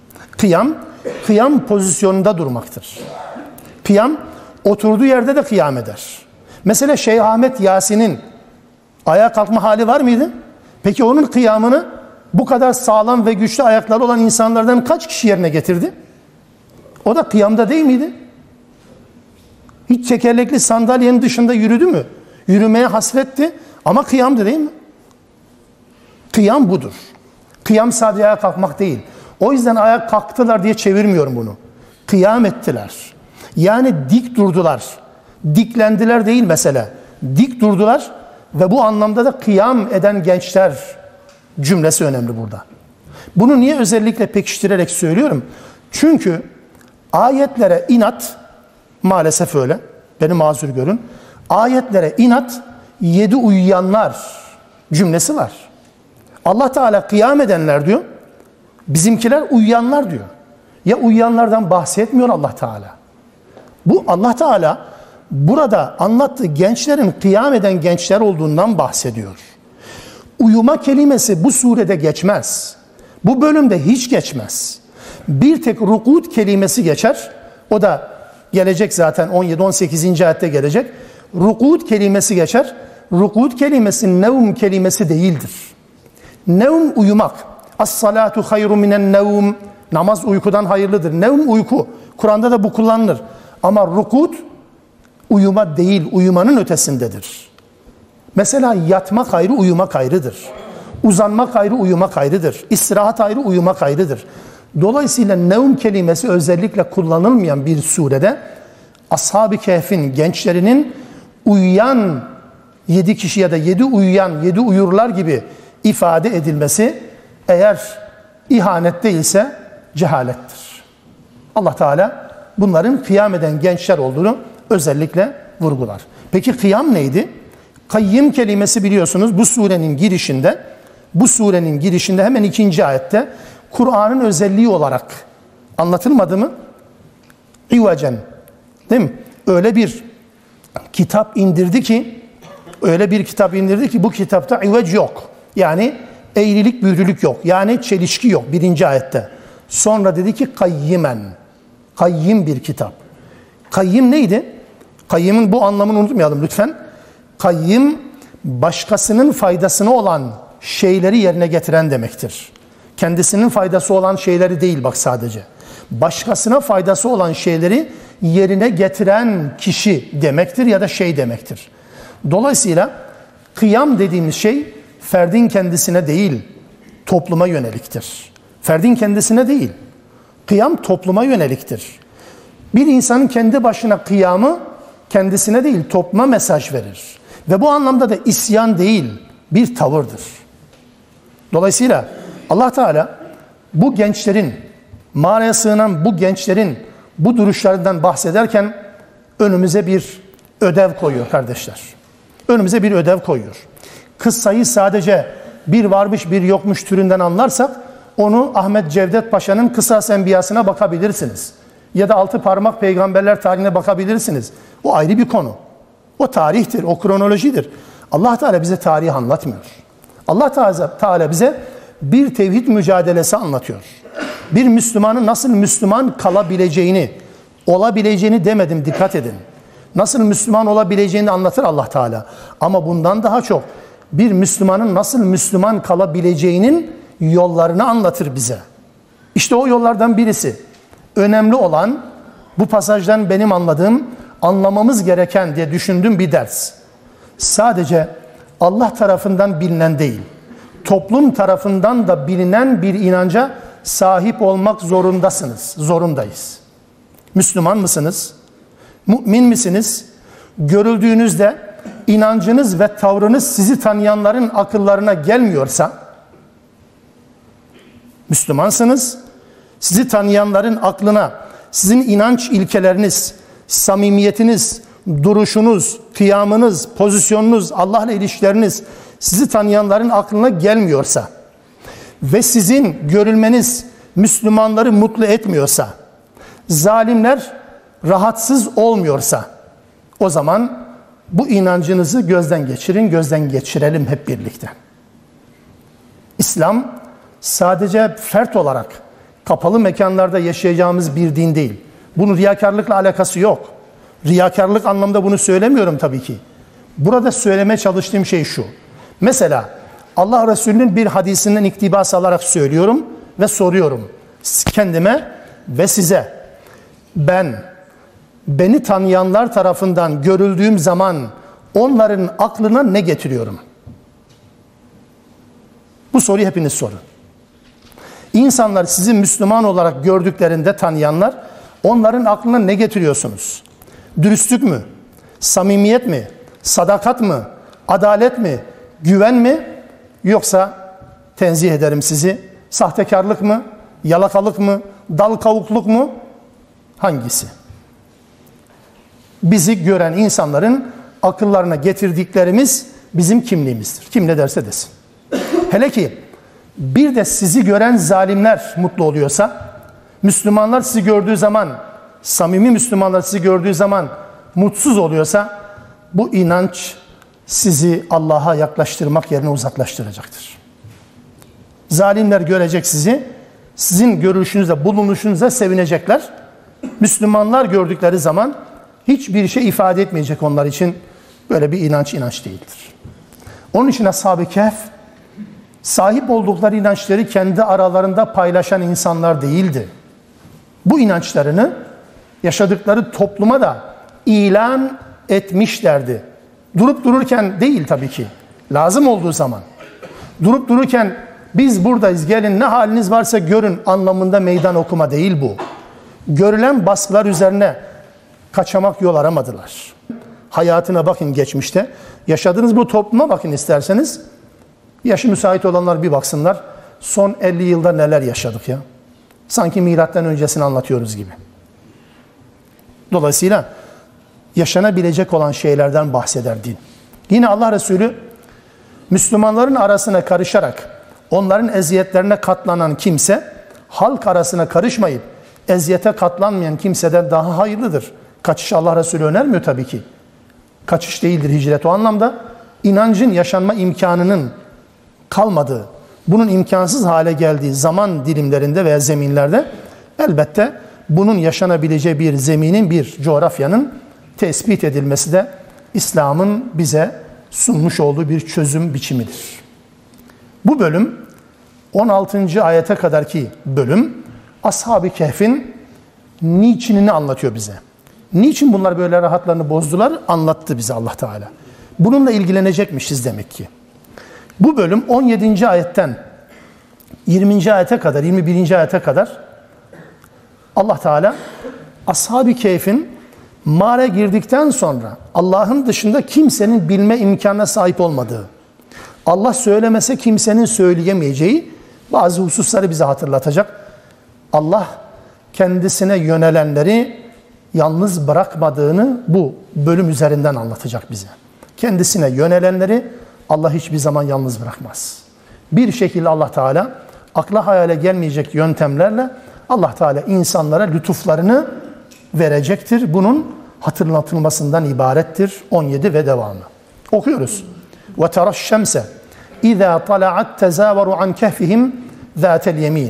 Kıyam pozisyonunda durmaktır. Kıyam oturduğu yerde de kıyam eder. Mesela Şeyh Ahmet Yasin'in ayağa kalkma hali var mıydı? Peki onun kıyamını bu kadar sağlam ve güçlü ayakları olan insanlardan kaç kişi yerine getirdi? O da kıyamda değil miydi? Hiç tekerlekli sandalyenin dışında yürüdü mü? Yürümeye hasretti ama kıyamdı değil mi? Kıyam budur. Kıyam sadece ayağa kalkmak değil. O yüzden ayağa kalktılar diye çevirmiyorum bunu. Kıyam ettiler. Yani dik durdular. Diklendiler değil mesele. Dik durdular ve bu anlamda da kıyam eden gençler cümlesi önemli burada. Bunu niye özellikle pekiştirerek söylüyorum? Çünkü ayetlere inat, maalesef öyle, beni mazur görün, ayetlere inat, 7 uyuyanlar cümlesi var. Allah Teala kıyam edenler diyor, bizimkiler uyuyanlar diyor. Ya uyuyanlardan bahsetmiyor Allah Teala. Bu Allah Teala burada anlattığı gençlerin kıyam eden gençler olduğundan bahsediyor. Uyuma kelimesi bu surede geçmez. Bu bölümde hiç geçmez. Bir tek rukud kelimesi geçer. O da gelecek zaten 17-18. ayette gelecek. Rukud kelimesi geçer. Rukud kelimesi nevm kelimesi değildir. Nevm uyumak. As-salatu hayru minen nevm. Namaz uykudan hayırlıdır. Nevm uyku. Kur'an'da da bu kullanılır. Ama rukud uyuma değil, uyumanın ötesindedir. Mesela yatmak ayrı, uyumak ayrıdır. Uzanmak ayrı, uyumak ayrıdır. İstirahat ayrı, uyumak ayrıdır. Dolayısıyla nevm kelimesi özellikle kullanılmayan bir surede Ashab-ı Kehf'in gençlerinin uyuyan 7 kişi ya da 7 uyuyan, 7 uyurlar gibi ifade edilmesi eğer ihanet değilse cehalettir. Allah Teala bunların kıyam eden gençler olduğunu özellikle vurgular. Peki kıyam neydi? Kayyim kelimesi biliyorsunuz bu surenin girişinde hemen 2. ayette Kur'an'ın özelliği olarak anlatılmadı mı? İvacen. Değil mi? Öyle bir kitap indirdi ki bu kitapta ivac yok. Yani eğrilik, büğrülük yok. Yani çelişki yok 1. ayette. Sonra dedi ki kayyimen. Kayyim bir kitap. Kayyim neydi? Kayyim'in bu anlamını unutmayalım lütfen. Kayyim başkasının faydasına olan şeyleri yerine getiren demektir. Kendisinin faydası olan şeyleri değil bak sadece. Başkasına faydası olan şeyleri yerine getiren kişi demektir ya da şey demektir. Dolayısıyla kıyam dediğimiz şey ferdin kendisine değil, topluma yöneliktir. Ferdin kendisine değil, kıyam topluma yöneliktir. Bir insanın kendi başına kıyamı kendisine değil, topluma mesaj verir. Ve bu anlamda da isyan değil, bir tavırdır. Dolayısıyla Allah Teala bu gençlerin, mağaraya sığınan bu gençlerin bu duruşlarından bahsederken önümüze bir ödev koyuyor kardeşler. Önümüze bir ödev koyuyor. Kıssayı sadece bir varmış bir yokmuş türünden anlarsak onu Ahmet Cevdet Paşa'nın Kısas Enbiyasına bakabilirsiniz. Ya da 6 parmak peygamberler tarihine bakabilirsiniz. O ayrı bir konu. O tarihtir, o kronolojidir. Allah Teala bize tarihi anlatmıyor. Allah Teala bize bir tevhid mücadelesi anlatıyor. Bir Müslümanın nasıl Müslüman kalabileceğini, olabileceğini demedim, dikkat edin. Nasıl Müslüman olabileceğini anlatır Allah Teala. Ama bundan daha çok bir Müslümanın nasıl Müslüman kalabileceğinin yollarını anlatır bize. İşte o yollardan birisi. Önemli olan bu pasajdan benim anlamamız gereken diye düşündüğüm bir ders. Sadece Allah tarafından bilinen değil, toplum tarafından da bilinen bir inanca sahip olmak zorundayız. Müslüman mısınız? Mümin misiniz? Görüldüğünüzde inancınız ve tavrınız sizi tanıyanların akıllarına gelmiyorsa, Müslümansınız, sizi tanıyanların aklına sizin inanç ilkeleriniz, samimiyetiniz, duruşunuz, kıyamınız, pozisyonunuz, Allah'la ilişkileriniz sizi tanıyanların aklına gelmiyorsa ve sizin görülmeniz Müslümanları mutlu etmiyorsa, zalimler rahatsız olmuyorsa, o zaman bu inancınızı gözden geçirelim hep birlikte. İslam sadece fert olarak kapalı mekanlarda yaşayacağımız bir din değil. Bunun riyakarlıkla alakası yok. Riyakarlık anlamda bunu söylemiyorum tabii ki. Burada söylemeye çalıştığım şey şu. Mesela Allah Resulü'nün bir hadisinden iktibas alarak söylüyorum ve soruyorum kendime ve size. Beni tanıyanlar tarafından görüldüğüm zaman onların aklına ne getiriyorum? Bu soruyu hepiniz sorun. İnsanlar sizi Müslüman olarak gördüklerinde tanıyanlar Onların aklına ne getiriyorsunuz? Dürüstlük mü? Samimiyet mi? Sadakat mı? Adalet mi? Güven mi? Yoksa tenzih ederim sizi, sahtekarlık mı? Yalakalık mı? Dal kavukluk mu? Hangisi? Bizi gören insanların akıllarına getirdiklerimiz bizim kimliğimizdir. Kim ne derse desin. Hele ki bir de sizi gören zalimler mutlu oluyorsa, Müslümanlar sizi gördüğü zaman, samimi Müslümanlar sizi gördüğü zaman mutsuz oluyorsa, bu inanç sizi Allah'a yaklaştırmak yerine uzaklaştıracaktır. Zalimler görecek sizi, sizin görüşünüzde, bulunuşunuza sevinecekler. Müslümanlar gördükleri zaman hiçbir şey ifade etmeyecek onlar için. Böyle bir inanç değildir. Onun için Ashab-ı Kehf sahip oldukları inançları kendi aralarında paylaşan insanlar değildi. Bu inançlarını yaşadıkları topluma da ilan etmişlerdi. Durup dururken değil tabii ki. Lazım olduğu zaman. Durup dururken biz buradayız, gelin ne haliniz varsa görün anlamında meydan okuma değil bu. Görülen baskılar üzerine kaçamak yol aramadılar. Hayatına bakın geçmişte. Yaşadığınız bu topluma bakın isterseniz. Yaşı müsait olanlar bir baksınlar. Son 50 yılda neler yaşadık ya. Sanki milattan öncesini anlatıyoruz gibi. Dolayısıyla yaşanabilecek olan şeylerden bahseder din. Yine Allah Resulü Müslümanların arasına karışarak onların eziyetlerine katlanan kimse halk arasına karışmayıp eziyete katlanmayan kimseden daha hayırlıdır. Kaçış Allah Resulü önermiyor tabii ki. Kaçış değildir hicret o anlamda. İnancın yaşanma imkanının kalmadığı, bunun imkansız hale geldiği zaman dilimlerinde veya zeminlerde elbette bunun yaşanabileceği bir zeminin, bir coğrafyanın tespit edilmesi de İslam'ın bize sunmuş olduğu bir çözüm biçimidir. Bu bölüm 16. ayete kadarki bölüm Ashab-ı Kehf'in niçinini anlatıyor bize. Niçin bunlar böyle rahatlarını bozdular? Anlattı bize Allah Teala. Bununla ilgilenecekmişiz demek ki. Bu bölüm 17. ayetten 20. ayete kadar, 21. ayete kadar Allah Teala Ashab-ı Kehf'in mağaraya girdikten sonra Allah'ın dışında kimsenin bilme imkanına sahip olmadığı, Allah söylemese kimsenin söyleyemeyeceği bazı hususları bize hatırlatacak. Allah kendisine yönelenleri yalnız bırakmadığını bu bölüm üzerinden anlatacak bize. Kendisine yönelenleri Allah hiçbir zaman yalnız bırakmaz. Bir şekilde Allah Teala akla hayale gelmeyecek yöntemlerle Allah Teala insanlara lütuflarını verecektir. Bunun hatırlatılmasından ibarettir. 17 ve devamı. Okuyoruz. وَتَرَى الشَّمْسَ اِذَا طَلَعَتْ تَزَاوَرُ عَنْ كَهْفِهِمْ ذَاتَ الْيَم۪ينَ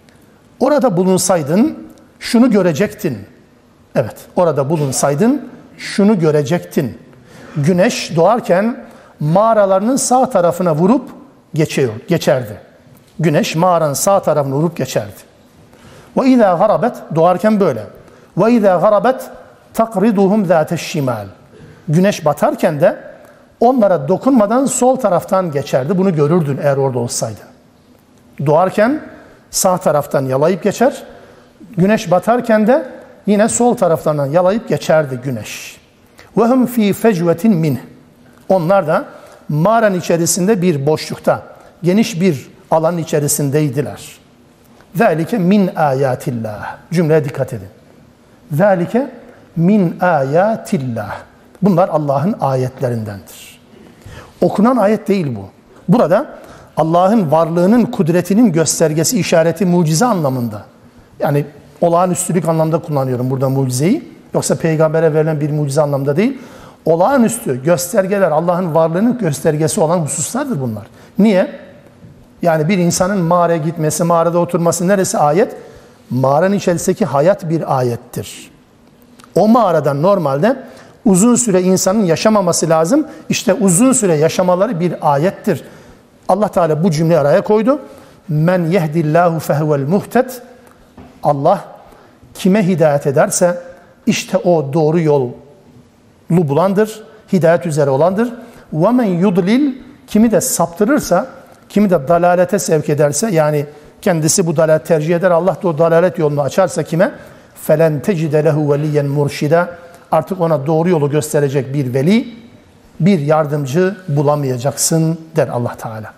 Orada bulunsaydın şunu görecektin. Evet, orada bulunsaydın şunu görecektin. Güneş doğarken mağaralarının sağ tarafına vurup geçerdi. Güneş mağaranın sağ tarafına vurup geçerdi. وَاِذَا غَرَبَتْ Doğarken böyle. وَاِذَا غَرَبَتْ تَقْرِضُهُمْ ذَاتَ الشِّمَالِ Güneş batarken de onlara dokunmadan sol taraftan geçerdi. Bunu görürdün eğer orada olsaydın. Doğarken sağ taraftan yalayıp geçer. Güneş batarken de yine sol taraftan yalayıp geçerdi güneş. وَهُمْ ف۪ي فَجْوَةٍ مِنْهِ Onlar da mağaranın içerisinde bir boşlukta, geniş bir alanın içerisindeydiler. ذَٰلِكَ مِنْ آيَاتِ اللّٰهِ Cümleye dikkat edin. ذَٰلِكَ مِنْ آيَاتِ اللّٰهِ Bunlar Allah'ın ayetlerindendir. Okunan ayet değil bu. Burada Allah'ın varlığının, kudretinin göstergesi, işareti, mucize anlamında. Yani olağanüstülük anlamda kullanıyorum burada mucizeyi. Yoksa peygambere verilen bir mucize anlamda değil. Olağanüstü göstergeler, Allah'ın varlığının göstergesi olan hususlardır bunlar. Niye? Yani bir insanın mağaraya gitmesi, mağarada oturması neresi ayet? Mağaranın içerisindeki hayat bir ayettir. O mağaradan normalde uzun süre insanın yaşamaması lazım. İşte uzun süre yaşamaları bir ayettir. Allah Teala bu cümleyi araya koydu. Men yehdillahu fehuvel muhted. Allah kime hidayet ederse işte o doğru yolu bulandır, hidayet üzere olandır. وَمَنْ يُضْلِلْ Kimi de saptırırsa, kimi de dalalete sevk ederse, yani kendisi bu dalalet tercih eder, Allah da o dalalet yolunu açarsa kime? فَلَنْ تَجِدَ لَهُ وَلِيًّا مُرْشِدًا Artık ona doğru yolu gösterecek bir veli, bir yardımcı bulamayacaksın der Allah Teala.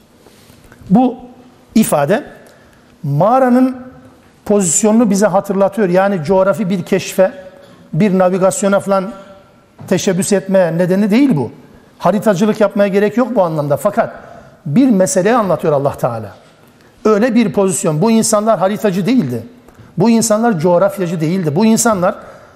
Bu ifade mağaranın pozisyonunu bize hatırlatıyor. Yani coğrafi bir keşfe, bir navigasyona falan teşebbüs etme nedeni değil bu. Haritacılık yapmaya gerek yok bu anlamda. Fakat bir meseleyi anlatıyor Allah Teala. Öyle bir pozisyon. Bu insanlar haritacı değildi. Bu insanlar coğrafyacı değildi. Bu insanlar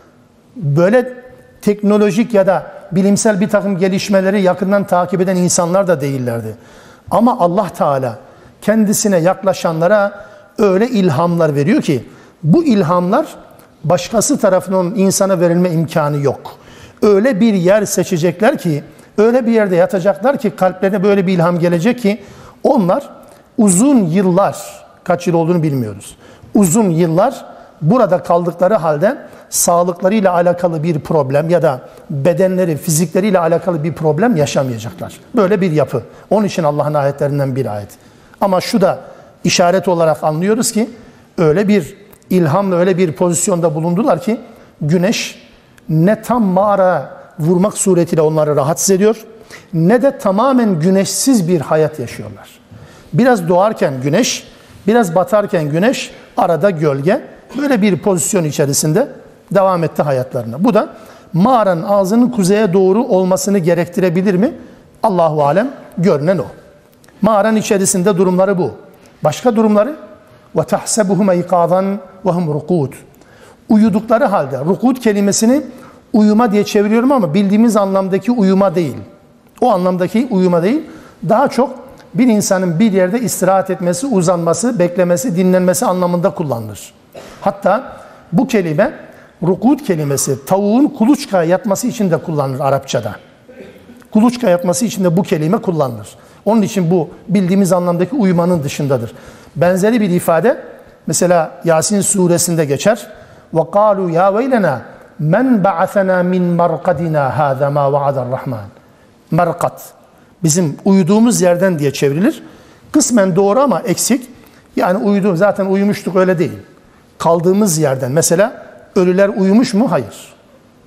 böyle teknolojik ya da bilimsel bir takım gelişmeleri yakından takip eden insanlar da değillerdi. Ama Allah Teala kendisine yaklaşanlara öyle ilhamlar veriyor ki bu ilhamlar başkası tarafından insana verilme imkanı yok. Öyle bir yer seçecekler ki, öyle bir yerde yatacaklar ki kalplerine böyle bir ilham gelecek ki onlar uzun yıllar, kaç yıl olduğunu bilmiyoruz. Uzun yıllar burada kaldıkları halde sağlıklarıyla alakalı bir problem ya da bedenleri, fizikleriyle alakalı bir problem yaşamayacaklar. Böyle bir yapı. Onun için Allah'ın ayetlerinden bir ayet. Ama şu da işaret olarak anlıyoruz ki öyle bir ilhamla öyle bir pozisyonda bulundular ki güneş ne tam mağara vurmak suretiyle onları rahatsız ediyor ne de tamamen güneşsiz bir hayat yaşıyorlar. Biraz doğarken güneş, biraz batarken güneş, arada gölge. Böyle bir pozisyon içerisinde devam etti hayatlarına. Bu da mağaranın ağzının kuzeye doğru olmasını gerektirebilir mi? Allahu alem, görünen o. Mağaranın içerisinde durumları bu. Başka durumları وَتَحْسَبُهُمْ اَيْقَاظًا وَهُمْ رُقُودٌ Uyudukları halde, rukud kelimesini uyuma diye çeviriyorum ama bildiğimiz anlamdaki uyuma değil. O anlamdaki uyuma değil. Daha çok bir insanın bir yerde istirahat etmesi, uzanması, beklemesi, dinlenmesi anlamında kullanılır. Hatta bu kelime, rukud kelimesi, tavuğun kuluçkaya yatması için de kullanılır Arapçada. Kuluçka yatması için de bu kelime kullanılır. Onun için bu bildiğimiz anlamdaki uyumanın dışındadır. Benzeri bir ifade mesela Yasin suresinde geçer. وَقَالُوا يَا وَيْلَنَا مَنْ بَعَثَنَا مِنْ مَرْقَدِنَا هَذَا مَا وَعَدَ الرَّحْمَانِ Merkat, bizim uyuduğumuz yerden diye çevrilir. Kısmen doğru ama eksik. Yani zaten uyumuştuk öyle değil. Kaldığımız yerden. Mesela ölüler uyumuş mu? Hayır.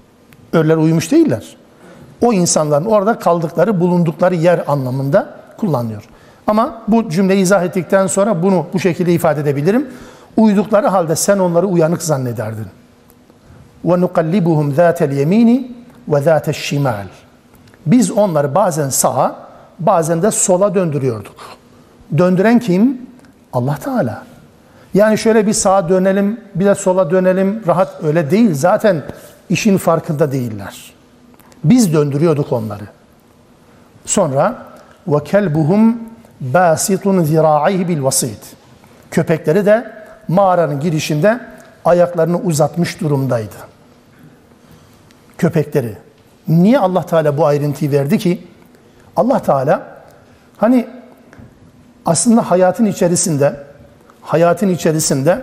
Ölüler uyumuş değiller. O insanların orada kaldıkları, bulundukları yer anlamında kullanılıyor. Ama bu cümleyi izah ettikten sonra bunu bu şekilde ifade edebilirim. Uyudukları halde sen onları uyanık zannederdin. وَنُقَلِّبُهُمْ ذَاتَ الْيَم۪ينِ وَذَاتَ الشِّمَالِ Biz onları bazen sağa, bazen de sola döndürüyorduk. Döndüren kim? Allah Teala. Yani şöyle bir sağa dönelim, bir de sola dönelim, rahat öyle değil. Zaten işin farkında değiller. Biz döndürüyorduk onları. Sonra وَكَلْبُهُمْ بَاسِطٌ ذِرَاعِهِ بِالْوَسِيدِ Köpekleri de mağaranın girişinde ayaklarını uzatmış durumdaydı. Köpekleri. Niye Allah Teala bu ayrıntıyı verdi ki? Allah Teala hani aslında hayatın içerisinde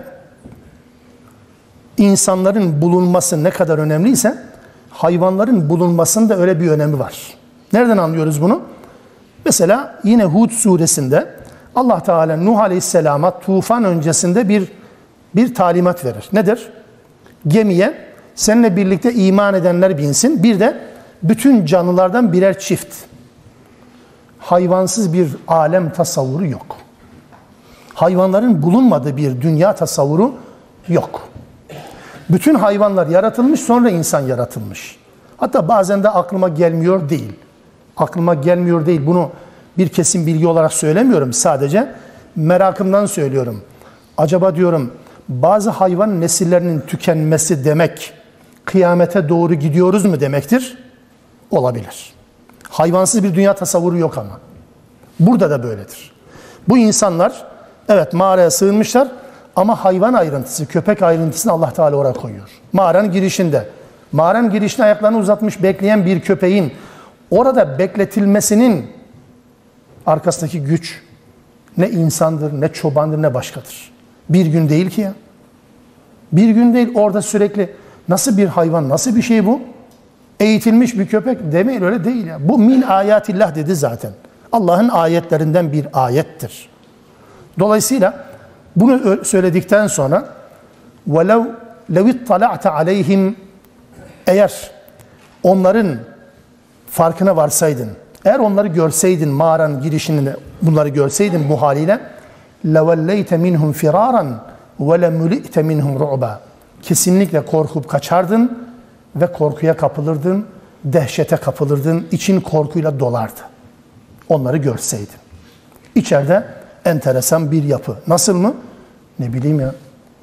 insanların bulunması ne kadar önemliyse hayvanların bulunmasının da öyle bir önemi var. Nereden anlıyoruz bunu? Mesela yine Hud suresinde Allah Teala Nuh Aleyhisselam'a tufan öncesinde bir talimat verir. Nedir? Gemiye seninle birlikte iman edenler binsin. Bir de bütün canlılardan birer çift. Hayvansız bir alem tasavvuru yok. Hayvanların bulunmadığı bir dünya tasavvuru yok. Bütün hayvanlar yaratılmış, sonra insan yaratılmış. Hatta bazen de aklıma gelmiyor değil. Aklıma gelmiyor değil. Bunu bir kesin bilgi olarak söylemiyorum. Sadece merakımdan söylüyorum. Acaba diyorum bazı hayvan nesillerinin tükenmesi demek kıyamete doğru gidiyoruz mu demektir? Olabilir. Hayvansız bir dünya tasavvuru yok ama. Burada da böyledir. Bu insanlar evet mağaraya sığınmışlar ama hayvan ayrıntısı, köpek ayrıntısını Allah Teala oraya koyuyor. Mağaranın girişinde. Mağaranın girişine ayaklarını uzatmış bekleyen bir köpeğin orada bekletilmesinin arkasındaki güç ne insandır, ne çobandır, ne başkadır. Bir gün değil ki ya. Bir gün değil orada sürekli nasıl bir hayvan, nasıl bir şey bu? Eğitilmiş bir köpek demeyin öyle değil ya. Bu min ayatillah dedi zaten. Allah'ın ayetlerinden bir ayettir. Dolayısıyla bunu söyledikten sonra وَلَوْ لَوِ اطَّلَعْتَ عَلَيْهِمْ Eğer onların farkına varsaydın, eğer onları görseydin, mağaranın girişini, bunları görseydin bu haliyle لَوَلَّيْتَ مِنْهُمْ فِرَارًا وَلَمُلِئْتَ مِنْهُمْ رُعْبًا Kesinlikle korkup kaçardın ve korkuya kapılırdın, dehşete kapılırdın, için korkuyla dolardı. Onları görseydin. İçeride enteresan bir yapı. Nasıl mı? Ne bileyim ya.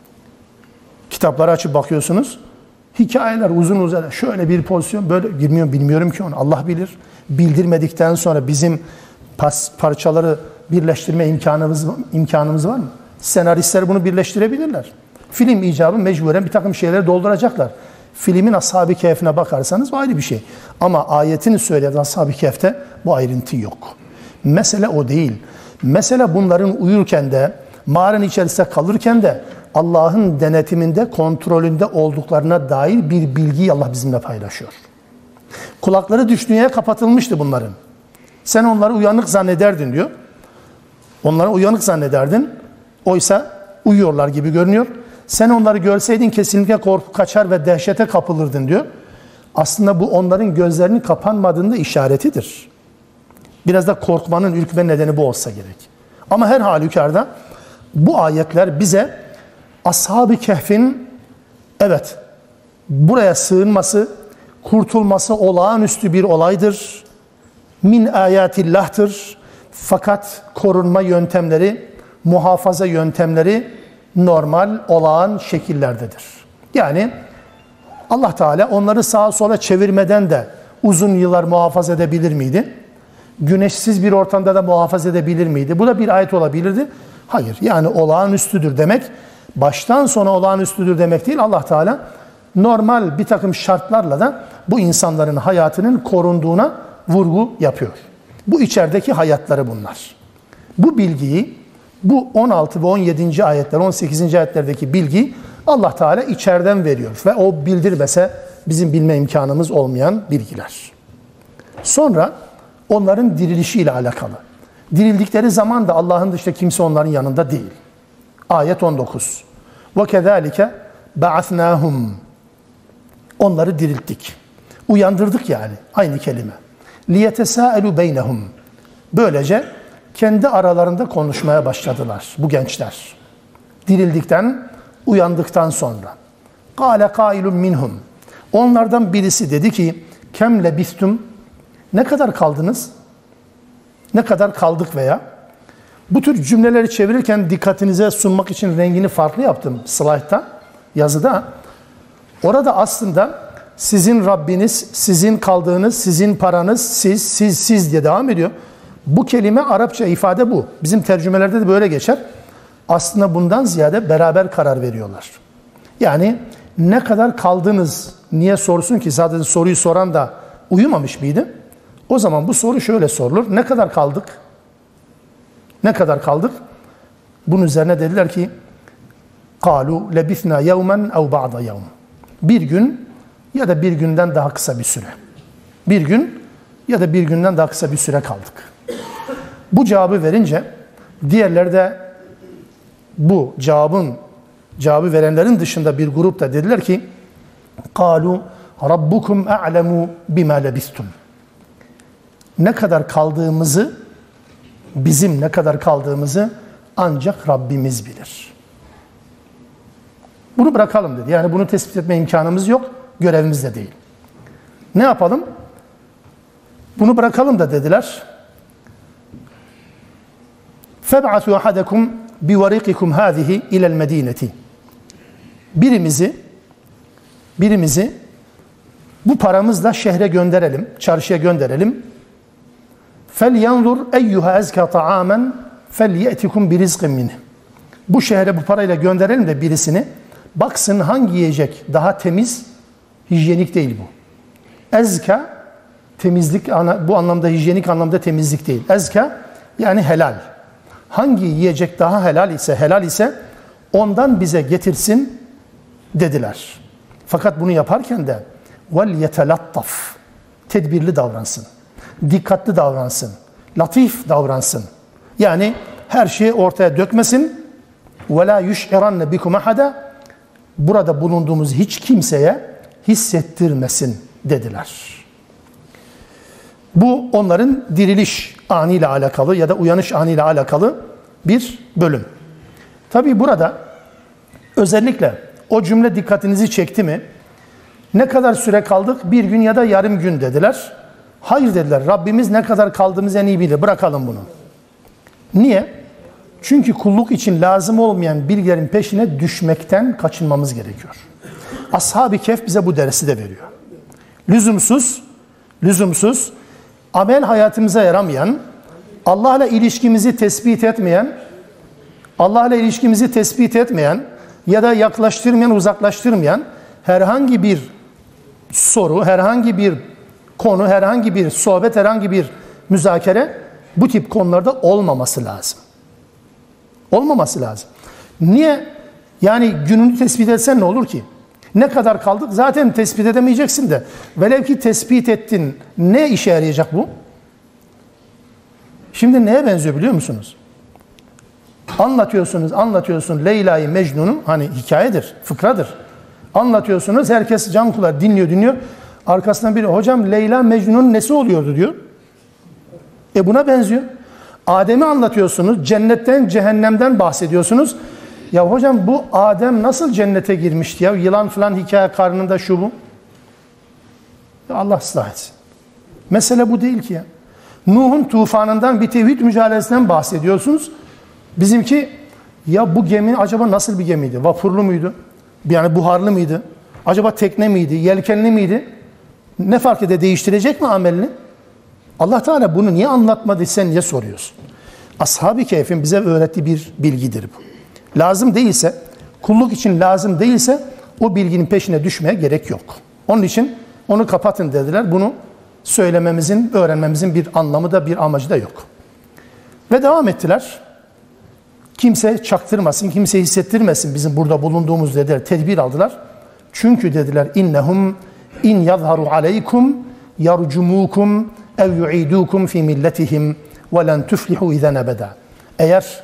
Kitapları açıp bakıyorsunuz. Hikayeler uzun uzun. Şöyle bir pozisyon, böyle bilmiyorum ki onu. Allah bilir. Bildirmedikten sonra bizim parçaları birleştirme imkanımız var mı? Senaristler bunu birleştirebilirler. Film icabı mecburen bir takım şeyleri dolduracaklar. Filmin Ashab-ı Kehf'ine bakarsanız ayrı bir şey. Ama ayetin söylediği Ashab-ı Kehf'te bu ayrıntı yok. Mesele o değil. Mesele bunların uyurken de, mağaranın içerisinde kalırken de Allah'ın denetiminde, kontrolünde olduklarına dair bir bilgiyi Allah bizimle paylaşıyor. Kulakları dış dünyaya kapatılmıştı bunların. Sen onları uyanık zannederdin diyor. Onları uyanık zannederdin. Oysa uyuyorlar gibi görünüyor. Sen onları görseydin kesinlikle korku kaçar ve dehşete kapılırdın diyor. Aslında bu onların gözlerinin kapanmadığında işaretidir. Biraz da korkmanın, ürkme nedeni bu olsa gerek. Ama her halükarda bu ayetler bize Ashab-ı Kehf'in evet buraya sığınması, kurtulması olağanüstü bir olaydır. Min ayatillah'tır. Fakat korunma yöntemleri, muhafaza yöntemleri normal, olağan şekillerdedir. Yani Allah Teala onları sağa sola çevirmeden de uzun yıllar muhafaza edebilir miydi? Güneşsiz bir ortamda da muhafaza edebilir miydi? Bu da bir ayet olabilirdi. Hayır, yani olağanüstüdür demek, baştan sona olağanüstüdür demek değil. Allah Teala normal bir takım şartlarla da bu insanların hayatının korunduğuna vurgu yapıyor. Bu içerideki hayatları bunlar. Bu bilgiyi, bu 16 ve 17. ayetler, 18. ayetlerdeki bilgi Allah Teala içeriden veriyor. Ve o bildirmese bizim bilme imkanımız olmayan bilgiler. Sonra onların dirilişiyle alakalı. Dirildikleri zaman da Allah'ın dışında kimse onların yanında değil. Ayet 19. وَكَذَٰلِكَ بَعَثْنَاهُمْ Onları dirilttik. Uyandırdık yani. Aynı kelime. لِيَتَسَاءَلُوا بَيْنَهُمْ Böylece kendi aralarında konuşmaya başladılar bu gençler. Dirildikten, uyandıktan sonra. قَالَ قَائِلٌ مِّنْهُمْ Onlardan birisi dedi ki kem lebistum Ne kadar kaldınız? Ne kadar kaldık veya? Bu tür cümleleri çevirirken dikkatinize sunmak için rengini farklı yaptım slaytta, yazıda. Orada aslında sizin Rabbiniz, sizin kaldığınız, sizin paranız, siz diye devam ediyor. Bu kelime Arapça ifade bu. Bizim tercümelerde de böyle geçer. Aslında bundan ziyade beraber karar veriyorlar. Yani ne kadar kaldınız niye sorsun ki? Zaten soruyu soran da uyumamış mıydı? O zaman bu soru şöyle sorulur. Ne kadar kaldık? Ne kadar kaldık? Bunun üzerine dediler ki قَالُوا لَبِثْنَا يَوْمًا اَوْ بَعْضَ يَوْمٍ Bir gün ya da bir günden daha kısa bir süre. Bir gün ya da bir günden daha kısa bir süre kaldık. Bu verince diğerleri de bu cevabı verenlerin dışında bir grup da dediler ki قَالُوا رَبُّكُمْ أَعْلَمُوا بِمَا لَبِثْتُمْ Ne kadar kaldığımızı, bizim ne kadar kaldığımızı ancak Rabbimiz bilir. Bunu bırakalım dedi. Yani bunu tespit etme imkanımız yok, görevimiz de değil. Ne yapalım? Bunu bırakalım da dediler. فَبْعَثُوا أَحَدَكُمْ بِوَرِقِكُمْ هَذِهِ اِلَى الْمَد۪ينَةِ Birimizi bu paramızla şehre gönderelim, çarşıya gönderelim. فَلْيَنْظُرْ اَيُّهَا اَزْكَى طَعَامًا فَلْيَأْتِكُمْ بِرِزْقٍ مِنْهِ Bu şehre bu parayla gönderelim de birisini, baksın hangi yiyecek daha temiz, hijyenik değil bu. Ezka, temizlik, bu anlamda hijyenik anlamda temizlik değil. Ezka, yani helal. Hangi yiyecek daha helal ise ondan bize getirsin dediler. Fakat bunu yaparken de وَلْيَتَلَطَّفْ Tedbirli davransın, dikkatli davransın, latif davransın. Yani her şeyi ortaya dökmesin. وَلَا يُشْعِرَنَّ بِكُمْ اَحَدًا burada bulunduğumuz hiç kimseye hissettirmesin dediler. Bu onların diriliş anıyla alakalı ya da uyanış anıyla alakalı bir bölüm. Tabii burada özellikle o cümle dikkatinizi çekti mi? Ne kadar süre kaldık? Bir gün ya da yarım gün dediler. Hayır dediler. Rabbimiz ne kadar kaldığımızı en iyi bilir. Bırakalım bunu. Niye? Çünkü kulluk için lazım olmayan bilgilerin peşine düşmekten kaçınmamız gerekiyor. Ashab-ı Kehf bize bu dersi de veriyor. Lüzumsuz, amel hayatımıza yaramayan, Allah'la ilişkimizi tespit etmeyen ya da yaklaştırmayan, uzaklaştırmayan herhangi bir soru, herhangi bir konu, herhangi bir sohbet, herhangi bir müzakere bu tip konularda olmaması lazım. Olmaması lazım. Niye? Yani gününü tespit etsen ne olur ki? Ne kadar kaldık? Zaten tespit edemeyeceksin de. Velev ki tespit ettin. Ne işe yarayacak bu? Şimdi neye benziyor biliyor musunuz? Anlatıyorsun Leyla'yı Mecnun'un, hani hikayedir, fıkradır. Anlatıyorsunuz, herkes can kulağıyla dinliyor. Arkasından biri, hocam Leyla Mecnun'un nesi oluyordu diyor. Buna benziyor. Adem'i anlatıyorsunuz, cennetten, cehennemden bahsediyorsunuz. Ya hocam bu Adem nasıl cennete girmişti ya? Yılan falan hikaye karnında şu bu. Ya Allah ıslah etsin. Mesele bu değil ki ya. Nuh'un tufanından, bir tevhid mücadelesinden bahsediyorsunuz. Bizimki, ya bu gemi acaba nasıl bir gemiydi? Vapurlu muydu? Yani buharlı mıydı? Acaba tekne miydi? Yelkenli miydi? Ne fark eder? Değiştirecek mi amelini? Allah Teala bunu niye anlatmadı sen niye soruyorsun? Ashab-ı Kehf'in bize öğrettiği bir bilgidir bu. Lazım değilse, kulluk için lazım değilse o bilginin peşine düşmeye gerek yok. Onun için onu kapatın dediler. Bunu söylememizin, öğrenmemizin bir anlamı da bir amacı da yok. Ve devam ettiler. Kimse çaktırmasın, kimse hissettirmesin bizim burada bulunduğumuz dediler. Tedbir aldılar. Çünkü dediler innehum in yazharu aleykum yarcumukum ev yu'idukum fi milletihim ve len tuflihu izen ebeda. Eğer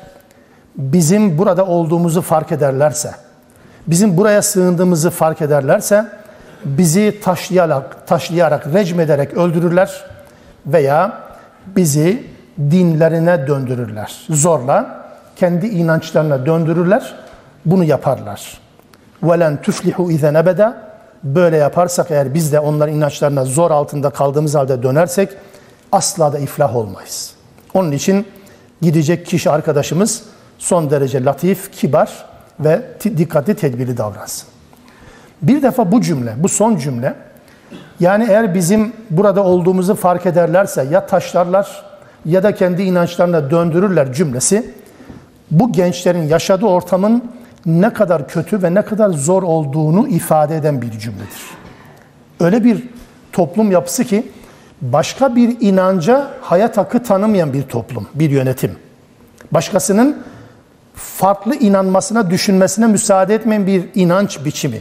bizim burada olduğumuzu fark ederlerse, bizim buraya sığındığımızı fark ederlerse bizi taşlayarak, recm ederek öldürürler veya bizi dinlerine döndürürler. Zorla kendi inançlarına döndürürler. Bunu yaparlar. وَلَنْ تُفْلِحُوا اِذَنْ اَبَدًا. Böyle yaparsak eğer biz de onların inançlarına zor altında kaldığımız halde dönersek asla da iflah olmayız. Onun için gidecek kişi arkadaşımız son derece latif, kibar ve dikkatli, tedbirli davransın. Bir defa bu cümle, bu son cümle, yani eğer bizim burada olduğumuzu fark ederlerse ya taşlarlar ya da kendi inançlarına döndürürler cümlesi, bu gençlerin yaşadığı ortamın ne kadar kötü ve ne kadar zor olduğunu ifade eden bir cümledir. Öyle bir toplum yapısı ki başka bir inanca hayat hakkı tanımayan bir toplum, bir yönetim. Başkasının farklı inanmasına, düşünmesine müsaade etmeyen bir inanç biçimi.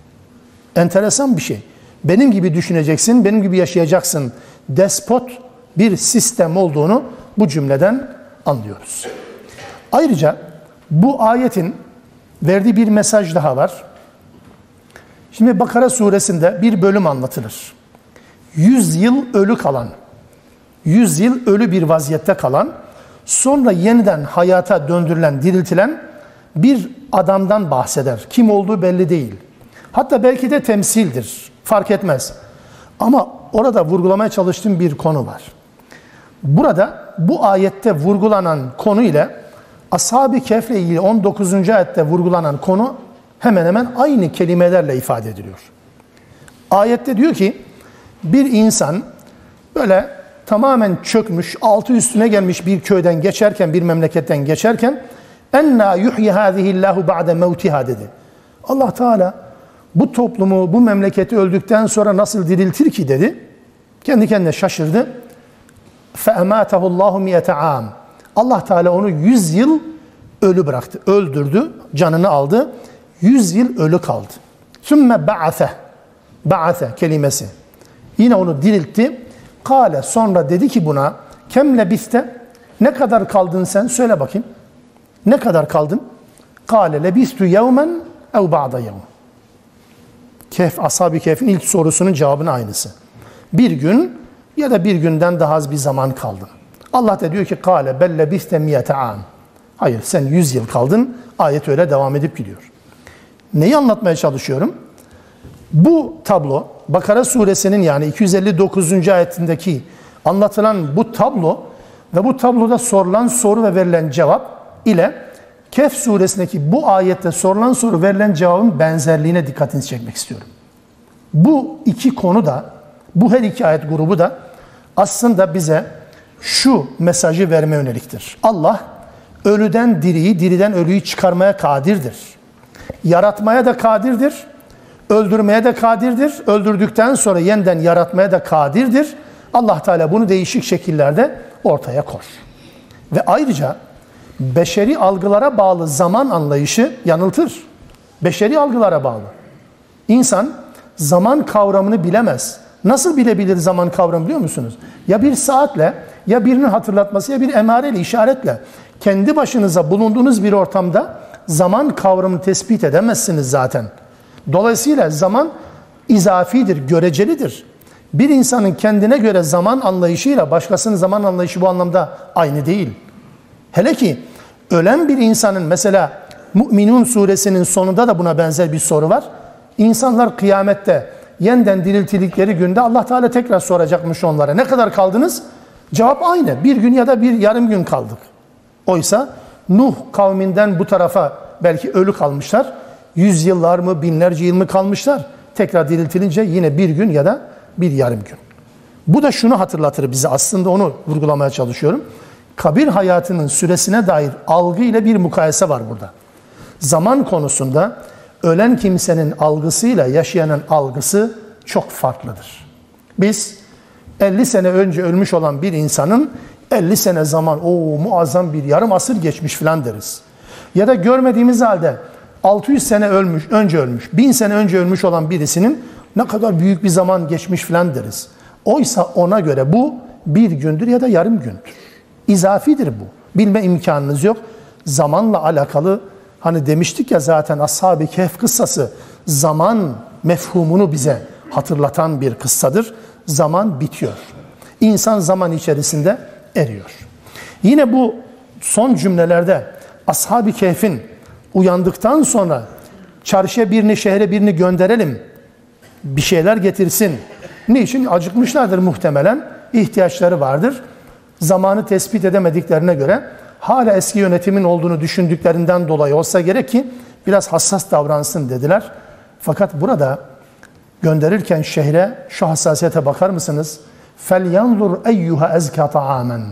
Enteresan bir şey. Benim gibi düşüneceksin, benim gibi yaşayacaksın. Despot bir sistem olduğunu bu cümleden anlıyoruz. Ayrıca bu ayetin verdiği bir mesaj daha var. Şimdi Bakara suresinde bir bölüm anlatılır. 100 yıl ölü kalan, 100 yıl ölü bir vaziyette kalan, sonra yeniden hayata döndürülen, diriltilen bir adamdan bahseder. Kim olduğu belli değil. Hatta belki de temsildir. Fark etmez. Ama orada vurgulamaya çalıştığım bir konu var. Burada bu ayette vurgulanan konu ile Ashab-ı Kehf'le ilgili 19. ayette vurgulanan konu hemen hemen aynı kelimelerle ifade ediliyor. Ayette diyor ki bir insan böyle tamamen çökmüş, altı üstüne gelmiş bir köyden geçerken, bir memleketten geçerken enna yuhyi hâzihillâhu ba'de mevtiha dedi. Allah Teala bu toplumu, bu memleketi öldükten sonra nasıl diriltir ki dedi. Kendi kendine şaşırdı. فَاَمَاتَهُ اللّٰهُ مِيَةَ عَامٍ. Allah Teala onu 100 yıl ölü bıraktı. Öldürdü, canını aldı. 100 yıl ölü kaldı. ثُمَّ بَعَثَهُ. Ba'athe kelimesi. Yine onu diriltti. Kale, sonra dedi ki buna kem lebiste, ne kadar kaldın sen? Söyle bakayım. Ne kadar kaldın? Kale lebistu yevmen ev ba'da yevm. Ashab-ı Kehf'in ilk sorusunun cevabının aynısı. Bir gün ya da bir günden daha az bir zaman kaldın. Allah da diyor ki kâle belle biste miyete am. Hayır, sen 100 yıl kaldın. Ayet öyle devam edip gidiyor. Neyi anlatmaya çalışıyorum? Bu tablo, Bakara suresinin yani 259. ayetindeki anlatılan bu tablo ve bu tabloda sorulan soru ve verilen cevap ile Kehf suresindeki bu ayette sorulan soru verilen cevabın benzerliğine dikkatinizi çekmek istiyorum. Bu iki konu da, bu her iki ayet grubu da aslında bize şu mesajı vermeye yöneliktir. Allah ölüden diriyi, diriden ölüyü çıkarmaya kadirdir. Yaratmaya da kadirdir. Öldürmeye de kadirdir. Öldürdükten sonra yeniden yaratmaya da kadirdir. Allah Teala bunu değişik şekillerde ortaya koyar. Ve ayrıca beşeri algılara bağlı zaman anlayışı yanıltır. Beşeri algılara bağlı. İnsan zaman kavramını bilemez. Nasıl bilebilir zaman kavramı biliyor musunuz? Ya bir saatle, ya birinin hatırlatması, ya bir emareyle, işaretle. Kendi başınıza bulunduğunuz bir ortamda zaman kavramını tespit edemezsiniz zaten. Dolayısıyla zaman izafidir, görecelidir. Bir insanın kendine göre zaman anlayışıyla başkasının zaman anlayışı bu anlamda aynı değil. Hele ki ölen bir insanın, mesela Mü'minun suresinin sonunda da buna benzer bir soru var. İnsanlar kıyamette yeniden diriltildikleri günde Allah Teala tekrar soracakmış onlara. Ne kadar kaldınız? Cevap aynı. Bir gün ya da bir yarım gün kaldık. Oysa Nuh kavminden bu tarafa belki ölü kalmışlar. Yüzyıllar mı, binlerce yıl mı kalmışlar? Tekrar diriltilince yine bir gün ya da bir yarım gün. Bu da şunu hatırlatır bize, aslında onu vurgulamaya çalışıyorum. Kabir hayatının süresine dair algı ile bir mukayese var burada. Zaman konusunda ölen kimsenin algısıyla yaşayanın algısı çok farklıdır. Biz 50 sene önce ölmüş olan bir insanın 50 sene zaman, muazzam bir yarım asır geçmiş filan deriz. Ya da görmediğimiz halde 600 sene önce ölmüş, 1000 sene önce ölmüş olan birisinin ne kadar büyük bir zaman geçmiş filan deriz. Oysa ona göre bu bir gündür ya da yarım gündür. İzafidir bu. Bilme imkanınız yok. Zamanla alakalı, hani demiştik ya zaten Ashab-ı Kehf kıssası zaman mefhumunu bize hatırlatan bir kıssadır. Zaman bitiyor. İnsan zaman içerisinde eriyor. Yine bu son cümlelerde Ashab-ı Kehf'in uyandıktan sonra çarşıya birini, şehre birini gönderelim, bir şeyler getirsin. Niçin? Acıkmışlardır muhtemelen, ihtiyaçları vardır. Zamanı tespit edemediklerine göre hala eski yönetimin olduğunu düşündüklerinden dolayı olsa gerek ki biraz hassas davransın dediler. Fakat burada gönderirken şehre şu hassasiyete bakar mısınız? فَلْيَنْظُرْ اَيُّهَا اَزْكَى طَعَامًا.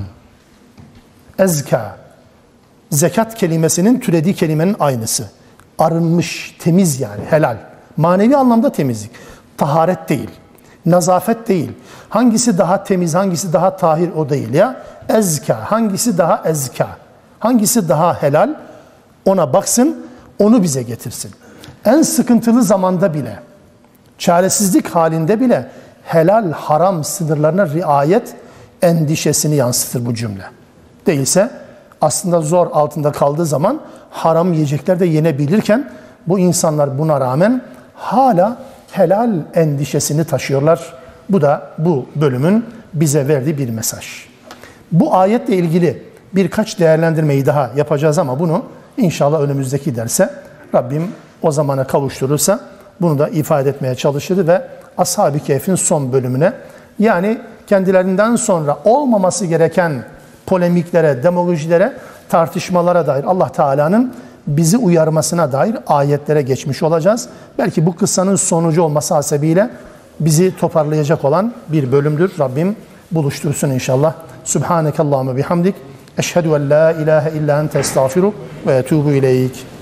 Ezka, zekat kelimesinin türediği kelimenin aynısı. Arınmış, temiz yani, helal. Manevi anlamda temizlik. Taharet değil, nazafet değil. Hangisi daha temiz, hangisi daha tahir o değil ya. Ezka, hangisi daha ezka, hangisi daha helal, ona baksın, onu bize getirsin. En sıkıntılı zamanda bile, çaresizlik halinde bile helal haram sınırlarına riayet endişesini yansıtır bu cümle. Değilse aslında zor altında kaldığı zaman haram yiyecekler de yenebilirken bu insanlar buna rağmen hala helal endişesini taşıyorlar. Bu da bu bölümün bize verdiği bir mesaj. Bu ayetle ilgili birkaç değerlendirmeyi daha yapacağız ama bunu inşallah önümüzdeki derse Rabbim o zamana kavuşturursa bunu da ifade etmeye çalışır ve Ashab-ı Kehf'in son bölümüne, yani kendilerinden sonra olmaması gereken polemiklere, demagojilere, tartışmalara dair Allah Teala'nın bizi uyarmasına dair ayetlere geçmiş olacağız. Belki bu kıssanın sonucu olması hasebiyle bizi toparlayacak olan bir bölümdür. Rabbim buluştursun inşallah. Subhanekallahumma bihamdik. Eşhedü en la ilahe illa ente estağfiruk ve etubu ileyk.